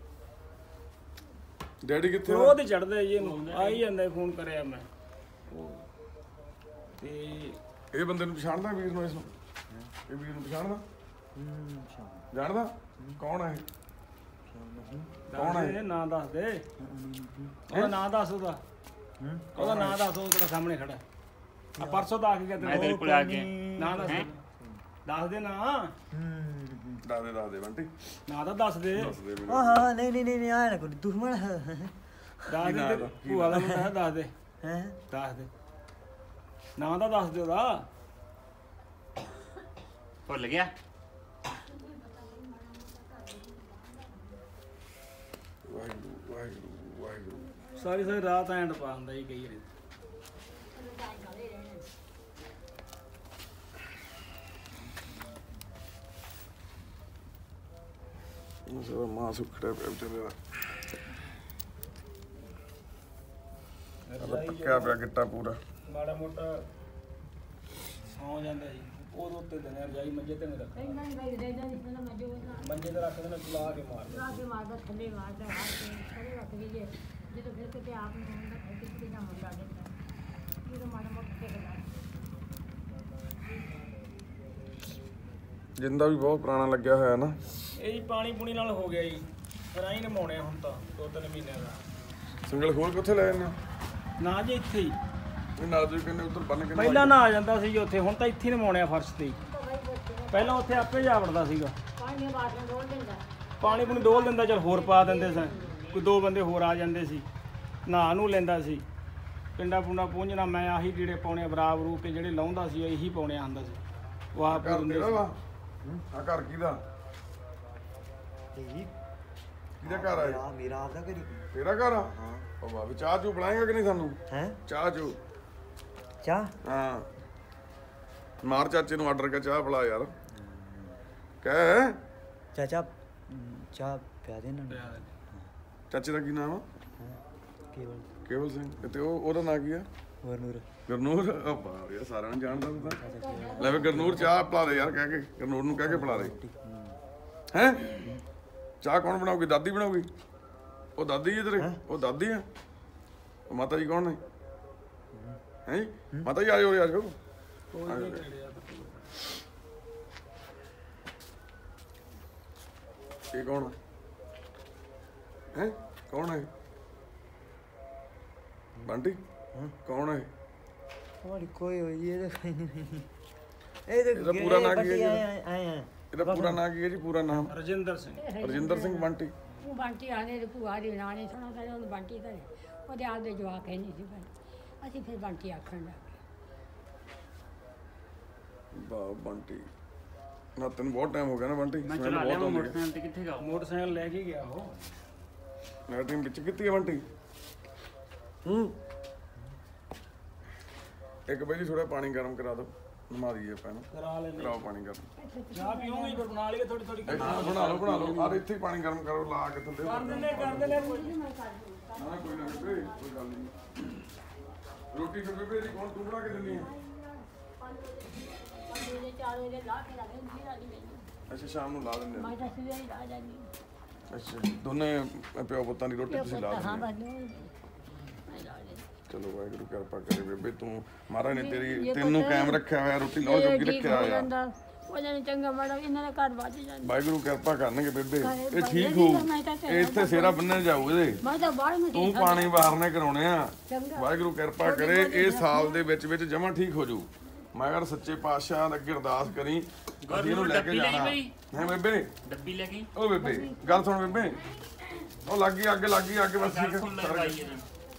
ਡੈਡੀ ਕਿੱਥੇ ਉਹ ਤੇ ਚੜਦਾ ਜੀ ਇਹਨੂੰ ਆ ਹੀ ਜਾਂਦਾ ਫੋਨ ਕਰਿਆ ਮੈਂ ਉਹ ਤੇ ਇਹ ਬੰਦੇ ਨੂੰ ਪਛਾਣਦਾ ਵੀਰ ਨੂੰ ਇਸ ਨੂੰ ਇਹ ਵੀਰ ਨੂੰ ਪਛਾਣਦਾ ਹੂੰ ਸ਼ਾਮ ਜਾਣਦਾ ਕੌਣ ਹੈ ਕੌਣ ਹੈ ਨਾਂ ਦੱਸ ਦੇ ਉਹਦਾ ਨਾਂ ਦੱਸ ਉਹਦਾ ਹੂੰ ਉਹਦਾ ਨਾਂ ਦੱਸ ਉਹ ਜਿਹੜਾ ਸਾਹਮਣੇ ਖੜਾ ਆ ਪਰਸੋਂ ਦਾ ਆ ਕੇ ਮੈਂ ਤੇਰੇ ਕੋਲ ਆ ਕੇ ਨਾਂ ਦੱਸ ਦੱਸ ਦੇ ਨਾਂ ਹੂੰ ਦੱਸ ਦੇ ਦੱਸ ਦੇ ਬੰਟੀ ਨਾਂ ਤਾਂ ਦੱਸ ਦੇ ਦੱਸ ਦੇ ਮੈਨੂੰ ਹਾਂ ਹਾਂ ਨਹੀਂ ਨਹੀਂ ਨਹੀਂ ਆਇਆ ਨਾ ਕੋਈ ਦੁਸ਼ਮਣ ਹੈ ਦੱਸ ਦੇ ਤੇ ਭੂਆ ਦਾ ਮੁੰਡਾ ਹੈ, ਦੱਸ ਦੇ ਹੈ ਦੱਸ ਦੇ ਨਾਂ ਤਾਂ ਦੱਸ ਦੇ ਉਹਦਾ ਭੁੱਲ ਗਿਆ ਵਾਹਿਗੁਰੂ ਵਾਹਿਗੁਰੂ ਵਾਹਿਗੁਰੂ ਸਾਰੀ ਸਾਰੀ ਰਾਤ ਐਂਡ ਪਾ ਹੁੰਦਾ ਜੀ ਕਈ ਵਾਰੀ ਉਹ ਸਾਰਾ ਮਾਂ ਸੁਖੜਾ ਪਿਆ ਵਿਚਾਰੇ ਦਾ ਪੱਕਾ ਪਿਆ ਗਿੱਟਾ ਪੂਰਾ ਮਾੜਾ ਮੋਟਾ ਸੌ ਜਾਂਦਾ ਜੀ ਉਹਦੇ ਉੱਤੇ ਦਿਨੇ ਰਜਾਈ ਮੰਜੇ ਤੇ ਨਹੀਂ ਰੱਖ ਇੰਨਾ ਹੀ ਬਈ ਰਹਿਦਾ ਨਹੀਂ ਸੁਣਾ ਮੈਂ ਜੋ ਨਾ ਮੰਜੇ ਤੇ ਰੱਖ ਦੇਣਾ ਚਲਾ ਕੇ ਮਾਰ ਲਾ ਕੇ ਮਾਰਦਾ ਥੱਲੇ ਮਾਰਦਾ ਹਾਰ ਕੇ ਥੱਲੇ ਰੱਖ ਦਈਏ ਜਦੋਂ ਫਿਰ ਕਿਤੇ ਆਪ ਨੂੰ ਹੁੰਦਾ ਫਿਰ ਕਿਤੇ ਨਾ ਮੁੰਡਾ ਦਿੰਦਾ ਇਹ ਮਾੜਾ ਮੋਟਾ ਖੇਡਦਾ ਜਿੰਦਾ ਵੀ ਬਹੁਤ ਪੁਰਾਣਾ ਲੱਗਿਆ ਹੋਇਆ ਨਾ ਇਹ ਜੀ ਪਾਣੀ ਪੂਣੀ ਨਾਲ ਹੋ ਗਿਆ ਜੀ ਫਿਰ ਆਈ ਨਮਾਉਣੇ ਹੁਣ ਤਾਂ ਦੋ ਤਿੰਨ ਮਹੀਨਿਆਂ ਦਾ ਸਿੰਗਲ ਖੋਲ ਕਿੱਥੇ ਲੈ ਜਾਂਦੇ ਹੋ? ਨਾ ਜੀ ਇੱਥੇ ਹੀ ਇਹ ਨਾਲ ਜੀ ਕਹਿੰਦੇ ਉਧਰ ਬੰਨ ਕੇ ਪਹਿਲਾਂ ਨਾ ਆ ਜਾਂਦਾ ਸੀ ਜੀ ਉੱਥੇ ਹੁਣ ਤਾਂ ਇੱਥੇ ਹੀ ਨਮਾਉਣੇ ਆ ਫਰਸ਼ ਤੇ ਹੀ। ਪਹਿਲਾਂ ਉੱਥੇ ਆਪੇ ਜਾ ਵੜਦਾ ਸੀਗਾ ਪਾਣੀ ਬਾਟਲ ਡੋਲ ਦਿੰਦਾ ਪਾਣੀ ਪੂਣੀ ਡੋਲ ਦਿੰਦਾ ਚਲ ਹੋਰ ਪਾ ਦਿੰਦੇ ਸਾਂ ਕੋਈ ਦੋ ਬੰਦੇ ਹੋਰ ਆ ਜਾਂਦੇ ਸੀ ਨਹਾ ਨੂੰ ਲੈਂਦਾ ਸੀ ਪਿੰਡਾ ਪੁੰਡਾ ਪੂੰਝਣਾ ਮੈਂ ਆਹੀ ਜਿਹੜੇ ਪਾਉਣੇ ਬਰਾ ਬਰੂ ਕੇ ਜਿਹੜੇ ਲਾਉਂਦਾ ਸੀ ਇਹੀ ਪਾਉਣੇ ਆਂਦਾ ਸੀ ਉਹ ਆਪ ਘਰ ਦਿੰਦੇ ਤੇਰਾ ਸੀ ਵਾ ਆ ਘਰ ਕਿਹਦਾ ਇਹ ਕਿਹਦਾ ਘਰ ਆ ਇਹ? ਮੇਰਾ ਮੇਰਾ ਆਪਦਾ ਕਰੀ ਤੇਰਾ ਘਰ ਆ ਹਾਂ ਉਹ ਬਾਬਾ ਚਾਹ ਚੂ ਬਣਾਏਗਾ ਕਿ ਨਹੀਂ ਸਾਨੂੰ ਹੈ ਚਾਹ ਚੂ ਚਾਹ ਹਾਂ ਮਾਰ ਚਾਚੇ ਨੂੰ ਆਰਡਰ ਕਰ ਚਾਹ ਪਿਲਾ ਯਾਰ ਕਹਿ ਚਾਚਾ ਚਾਹ ਪਿਆ ਦੇ ਨਾ ਚਾਚੇ ਦਾ ਕੀ ਨਾਮ ਆ ਕੇਵਲ ਕੇਵਲ ਸਿੰਘ ਤੇ ਉਹ ਉਹਦਾ ਨਾਂ ਕੀ ਆ ਵਰਨੂਰ ਗਰਨੂਰ ਆ ਬਾਹਰ ਯਾਰ ਸਾਰਿਆਂ ਨੂੰ ਜਾਣਦਾ ਤੂੰ ਤਾਂ ਲੈ ਵੇ ਗਰਨੂਰ ਚਾਹ ਪਿਲਾ ਦੇ ਯਾਰ ਕਹਿ ਕੇ ਗਰਨੂਰ ਨੂੰ ਕਹਿ ਕੇ ਪਿਲਾ ਦੇ ਹੈ ਚਾਹ ਕੌਣ ਬਣਾਉਗੀ ਦਾਦੀ ਬਣਾਉਗੀ ਉਹ ਦਾਦੀ ਹੈ ਤੇਰੇ ਉਹ ਦਾਦੀ ਆ ਉਹ ਮਾਤਾ ਜੀ ਕੌਣ ਨੇ ਹੈ ਮਾਤਾ ਜੀ ਆਜੋ ਆਜੋ ਇਹ ਕੌਣ ਹੈ ਹੈ ਕੌਣ ਹੈ ਬੰਟੀ ਕੌਣ ਹੈ और कोई हो ये तो कोई नहीं ये तो ਇਹਦਾ ਪੂਰਾ ਨਾਂ ਕੀ ਹੈ ਜੀ? आए आए हैं ਇਹਦਾ ਪੂਰਾ ਨਾਂ ਕੀ ਹੈ ਜੀ ਪੂਰਾ ਨਾਮ ਰਜਿੰਦਰ ਸਿੰਘ ਰਜਿੰਦਰ ਸਿੰਘ ਬੰਟੀ ਉਹ ਬੰਟੀ ਆਨੇ ਤੇ ਭੂਆ ਦੇ ਨਾਂ ਨਹੀਂ ਸੁਣਾ ਤਾਂ ਉਹ ਬੰਟੀ ਤਾਂ ਉਹਦੇ ਆਪ ਦੇ ਜਵਾਕ ਹੈ ਨਹੀਂ ਸੀ ਭਾਈ ਅਸੀਂ ਫਿਰ ਬੰਟੀ ਆਖਣ ਲੱਗ ਗਏ ਬਾ ਬੰਟੀ ਨਾ ਤੈਨੂੰ ਬਹੁਤ ਟਾਈਮ ਹੋ ਗਿਆ ਨਾ ਬੰਟੀ ਮੈਂ ਸਮੈਲ ਚਲਾ ਲਿਆ ਬਹੁਤ ਆਉਂਦੀ ਹੈ ਮੋਟਰਸਾਈਕਲ ਤੇ ਕਿੱਥੇ ਗਾ ਮੋਟਰਸਾਈਕਲ ਲੈ ਕੇ ਗਿਆ ਉਹ ਮੈਂ ਟੀਮ ਵਿੱਚ ਕੀਤੀ ਹੈ ਬੰਟੀ ਹੂੰ ਇੱਕ ਬਈ ਥੋੜਾ ਪਾਣੀ ਗਰਮ ਕਰਾ ਦਿਓ ਨਮਾ ਦਈਏ ਆਪਾਂ ਨੂੰ ਕਰਾ ਲੈਣੇ ਕਰਾਓ ਪਾਣੀ ਗਰਮ ਚਾਹ ਪੀਓਗੇ ਫਿਰ ਬਣਾ ਲਈਏ ਥੋੜੀ ਥੋੜੀ ਇੱਥੇ ਬਣਾ ਲਓ ਬਣਾ ਲਓ ਆਹ ਇੱਥੇ ਹੀ ਪਾਣੀ ਗਰਮ ਕਰੋ ਲਾ ਕੇ ਥੱਲੇ ਕਰ ਦਿੰਦੇ ਕਰ ਦਿੰਦੇ ਕੋਈ ਨੀ। ਨਾ ਕੋਈ ਨਾ ਬੇਬੇ ਕੋਈ ਗੱਲ ਨਹੀਂ ਰੋਟੀ ਫਿਰ ਬੇਬੇ ਦੀ ਕੌਣ ਤੂੰ ਬਣਾ ਕੇ ਦਿੰਦੀ ਹੈ ਪੰਜ ਵਜੇ ਚਾਰ ਵਜੇ ਲਾ ਕੇ ਰੱਖੇ ਹੁੰਦੀ ਰਾਜੀ ਮੈਨੂੰ ਅੱਛਾ ਸ਼ਾਮ ਨੂੰ ਲਾ ਦਿੰਦੇ ਮੈਂ ਤਾਂ ਸਵੇਰੇ ਲਾ ਜਾਂਦੀ ਆ ਅੱਛਾ ਦੋਨੇ ਪਿਓ ਪੁੱਤਾਂ ਦੀ ਰੋਟੀ ਤੁਸੀਂ ਲਾ ਹਾਂ ਦਿੰਦੇ ਹੋ। ਬਸ ਮੈਂ ਲਾ ਲੈਂਦੀ ਚਲੋ ਵਾਹਿਗੁਰੂ ਕਿਰਪਾ ਕਰੇ ਬੇਬੇ ਤੂੰ ਮਹਾਰਾਜ ਨੇ ਤੇਰੀ ਇਹ ਤੈਨੂੰ ਪਤਾ ਕਾਇਮ ਰੱਖਿਆ ਹੋਇਆ ਰੋਟੀ ਲਾਉ ਜੋਗੀ ਰੱਖਿਆ ਹੋਇਆ ਉਹਨਾਂ ਨੇ ਚੰਗਾ ਮਾੜਾ ਇਹਨਾਂ ਦਾ ਘਰ ਵੱਜ ਜਾਂਦਾ ਵਾਹਿਗੁਰੂ ਕਿਰਪਾ ਕਰਨਗੇ ਬੇਬੇ ਇਹ ਬੰਦੇ ਠੀਕ ਦੀ ਹੋਊ ਤਾਂ ਮੈਂ ਤਾਂ ਇਹ ਇੱਥੇ ਸੇਰਾ ਬੰਨਣ ਜਾਊ ਇਹਦੇ ਮੈਂ ਤਾਂ ਬਾਹਰ ਨੂੰ ਤੂੰ ਪਾਣੀ ਬਾਹਰ ਨੇ ਕਰਾਉਣੇ ਆ ਚੰਗਾ ਵਾਹਿਗੁਰੂ ਕਿਰਪਾ ਕਰੇ ਇਹ ਸਾਲ ਦੇ ਵਿੱਚ ਵਿੱਚ ਜਮਾ ਠੀਕ ਹੋ ਜੂ ਮੈਂ ਯਾਰ ਸੱਚੇ ਪਾਤਸ਼ਾਹ ਦੇ ਅੱਗੇ ਅਰਦਾਸ ਕਰੀ ਅਸੀਂ ਇਹਨੂੰ ਲੈ ਕੇ ਜਾਣਾ ਹੈ ਬੇਬੇ ਡੱਬੀ ਲੈ ਕੇ ਓ ਬੇਬੇ ਗੱਲ ਸੁਣ ਬੇਬੇ ਉਹ ਲੱਗੀ ਅੱਗ ਲੱਗੀ ਅੱਗ ਬਸ ਠੀਕ ਫੁੱਲ ਹੈ ਲਗਾਈ ਇਹਨਾਂ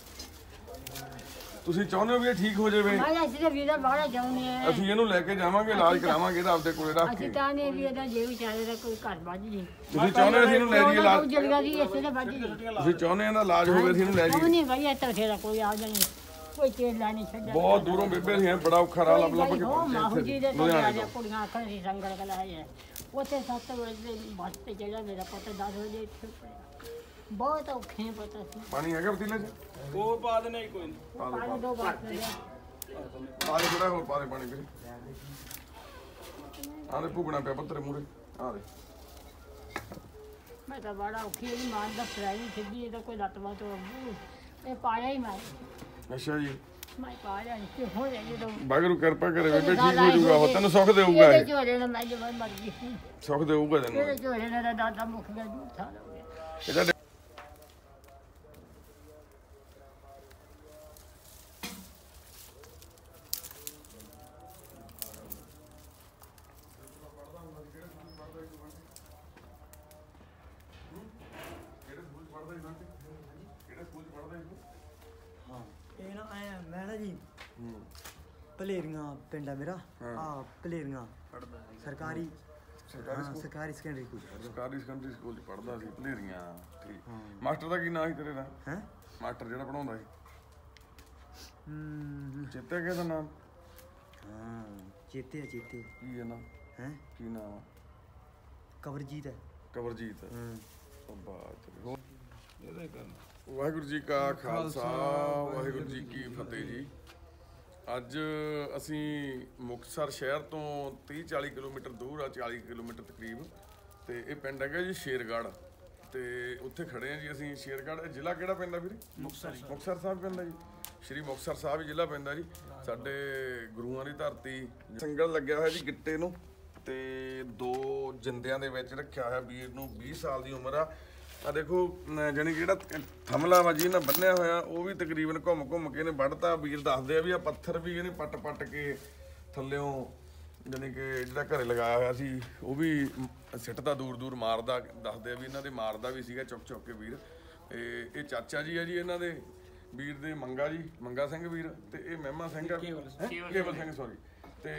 ਤੁਸੀਂ ਚਾਹੁੰਦੇ ਹੋ ਵੀ ਇਹ ਠੀਕ ਹੋ ਜਾਵੇ ਮੈਂ ਤਾਂ ਸਿਰੇ ਵੀਰਾ ਬਾਹਰ ਜਾਉਂਦੇ ਆ ਅਸੀਂ ਇਹਨੂੰ ਲੈ ਕੇ ਜਾਵਾਂਗੇ ਇਲਾਜ ਕਰਾਵਾਂਗੇ ਇਹਦਾ ਆਪਦੇ ਕੋਲੇ ਰੱਖ ਅਸੀਂ ਕੇ ਤਾਂ ਨੇ ਵੀ ਇਹਦਾ ਜੇ ਵਿਚਾਰੇ ਦਾ ਕੋਈ ਘਰ ਵੱਜ ਜੇ ਤੁਸੀਂ ਚਾਹੁੰਦੇ ਹੋ ਅਸੀਂ ਇਹਨੂੰ ਲੈ ਜਾਈਏ ਉਹ ਇਲਾਜ ਜਲ ਗਿਆ ਸੀ ਇਸੇ ਦੇ ਵੱਜ ਜੇ ਤੁਸੀਂ ਚਾਹੁੰਦੇ ਇਹਦਾ ਇਲਾਜ ਹੋਵੇ ਅਸੀਂ ਇਹਨੂੰ ਲੈ ਉਹ ਜਾਈਏ ਨਹੀਂ ਭਾਈ ਇੱਥੇ ਫੇਰਾ ਕੋਈ ਆ ਜਾਣੀ ਕੋਈ ਤੇਲ ਲਾਣੀ ਛੱਡਿਆ ਬਹੁਤ ਦੂਰੋਂ ਬੇਬੇ ਅਸੀਂ ਬੜਾ ਔਖਾ ਰਾਹ ਲੱਭ ਲੱਭ ਕੇ ਉਹ ਮਾਹੂ ਪਹੁੰਚੇ ਜੀ ਇੱਥੇ ਦੇ ਲੁਧਿਆਣੇ ਤਾਂ ਤੋਂ ਕੁੜੀਆਂ ਆਖਣ ਸੀ ਸੰਗਲ ਕਲਾ ਹੈ ਉੱਥੇ ਸੱਤ ਵਜੇ ਬੱਸ ਤੇ ਚੜਿਆ ਮੇਰਾ ਪੁੱਤ ਦਸ ਵਜੇ ਇੱਥੇ ਪਿਆ ਬਹੁਤ ਔਖੇ ਪਤਾ ਸੀ ਪਾਣੀ ਹੈਗਾ ਪਤੀਲੇ 'ਚ ਉਹ ਪਾ ਦੇਣੇ ਕੋਈ ਨਹੀਂ ਪਾ ਦਿਓ, ਪਾਣੀ ਦੋ ਬਾਤ ਆ ਦੇ ਥੋੜਾ ਹੋਰ ਪਾ ਦੇ ਪਾਣੀ ਵੀਰੇ ਆ ਦੇ ਭੁਗਣਾ ਪਿਆ ਪੁੱਤਰੇ ਮੂਰੇ ਆ ਦੇ ਮੈਂ ਤਾਂ ਬੜਾ ਔਖੀ ਇਹਦੀ ਮਾਂ ਦਾ ਫਰਾਈ ਸਿੱਧੀ ਇਹਦਾ ਕੋਈ ਲੱਤ ਬਾਤ ਹੋਊ ਇਹ ਪਾਇਆ ਹੀ ਮੈਂ ਅੱਛਾ ਜੀ ਮੈਂ ਪਾਇਆ ਨਹੀਂ ਤੇ ਹੋ ਜਾਏ ਜਦੋਂ ਵਾਹਿਗੁਰੂ ਕਿਰਪਾ ਕਰੇ ਬੇਬੇ ਠੀਕ ਹੋ ਜਾਊਗਾ ਉਹ ਤੈਨੂੰ ਸੁੱਖ ਦੇਊਗਾ ਇਹਦੇ ਇਹ ਝੋਲੇ ਨਾਲ ਮੈਂ ਜਵਾਨ ਮਰ ਗਈ ਸੁੱਖ ਦੇਊਗਾ ਤੈਨੂੰ ਇਹਦੇ ਝੋਲੇ ਨਾਲ ਦਾਦਾ ਮੁੱਕ ਗਿਆ ਦੂਰ ਥਾ ਲਓ ਇਹਦਾ ਹਾਂ ਇਹ ਨਾ ਐ ਮੈਂ ਨਾ ਜੀ ਭਲੇਰੀਆਂ ਪਿੰਡ ਆ ਮੇਰਾ ਆ ਭਲੇਰੀਆਂ ਸਰਕਾਰੀ ਸਰਕਾਰੀ ਹਾਂ ਸਰਕਾਰੀ ਸੈਕੰਡਰੀ ਸਕੂਲ ਸਰਕਾਰੀ ਸੈਕੰਡਰੀ ਸਕੂਲ ਚ ਪੜ੍ਹਦਾ ਸੀ ਭਲੇਰੀਆਂ ਠੀਕ ਮਾਸਟਰ ਦਾ ਕੀ ਨਾਂ ਸੀ ਤੇਰੇ ਦਾ ਹੈ ਮਾਸਟਰ ਜਿਹੜਾ ਪੜਾਉਂਦਾ ਸੀ ਹੂੰ ਚੇਤੇ ਕਿਹਦਾ ਨਾਮ ਹਾਂ ਚੇਤੇ ਆ ਚੇਤੇ ਕੀ ਹੈ ਨਾ ਹੈ ਕੀ ਨਾਮ ਆ ਕਵਰਜੀਤ ਹੈ ਕਵਰਜੀਤ ਹਾਂ ਬਾਤ ਹੋਰ ਵਾਹਿਗੁਰੂ ਜੀ ਕਾ ਖਾਲਸਾ ਵਾਹਿਗੁਰੂ ਜੀ ਕੀ ਫਤਿਹ ਜੀ ਅੱਜ ਅਸੀਂ ਮੁਕਤਸਰ ਸ਼ਹਿਰ ਤੋਂ ਤੀਹ ਚਾਲੀ ਕਿਲੋਮੀਟਰ ਦੂਰ ਆ ਚਾਲੀ ਕਿਲੋਮੀਟਰ ਤਕਰੀਬ ਤੇ ਇਹ ਪਿੰਡ ਹੈਗਾ ਜੀ ਸ਼ੇਰਗੜ੍ਹ ਤੇ ਉੱਥੇ ਖੜੇ ਆ ਜੀ ਅਸੀਂ ਸ਼ੇਰਗੜ੍ਹ ਜ਼ਿਲ੍ਹਾ ਕਿਹੜਾ ਪੈਂਦਾ ਵੀਰੇ ਮੁਕਤਸਰ ਮੁਕਤਸਰ ਸਾਹਿਬ ਪੈਂਦਾ ਜੀ ਸ਼੍ਰੀ ਮੁਕਤਸਰ ਸਾਹਿਬ ਜ਼ਿਲ੍ਹਾ ਪੈਂਦਾ ਜੀ ਸਾਡੇ ਗੁਰੂਆਂ ਦੀ ਧਰਤੀ ਸੰਗਲ ਲੱਗਿਆ ਹੋਇਆ ਜੀ ਗਿੱਟੇ ਨੂੰ ਤੇ ਦੋ ਜਿੰਦਿਆਂ ਦੇ ਵਿੱਚ ਰੱਖਿਆ ਹੋਇਆ ਵੀਰ ਨੂੰ ਵੀਹ ਸਾਲ ਦੀ ਉਮਰ ਆ ਆ ਦੇਖੋ ਜਾਨੀ ਜਿਹੜਾ ਥਮਲਾ ਵਾ ਜੀ ਇਹਨਾਂ ਬੰਨਿਆ ਹੋਇਆ ਉਹ ਵੀ ਤਕਰੀਬਨ ਘੁੰਮ ਘੁੰਮ ਕੇ ਇਹਨੇ ਵੱਢਤਾ ਵੀਰ ਦੱਸਦੇ ਆ ਵੀ ਆ ਪੱਥਰ ਵੀ ਇਹਨੇ ਪੱਟ ਪੱਟ ਕੇ ਥੱਲਿਓਂ ਜਾਨੀ ਕਿ ਜਿਹੜਾ ਘਰੇ ਲਗਾਇਆ ਹੋਇਆ ਸੀ ਉਹ ਵੀ ਸਿੱਟਦਾ ਦੂਰ ਦੂਰ ਮਾਰਦਾ ਦੱਸਦੇ ਆ ਵੀ ਇਹਨਾਂ ਦੇ ਮਾਰਦਾ ਵੀ ਸੀਗਾ ਚੁੱਕ ਚੁੱਕ ਕੇ ਵੀਰ ਇਹ ਇਹ ਚਾਚਾ ਜੀ ਆ ਜੀ ਇਹਨਾਂ ਦੇ ਵੀਰ ਦੇ ਮੰਗਾ ਜੀ ਮੰਗਾ ਸਿੰਘ ਵੀਰ ਤੇ ਇਹ ਮਹਿਮਾ ਸਿੰਘ ਆ ਕੇਵਲ ਸਿੰਘ ਸੌਰੀ ਤੇ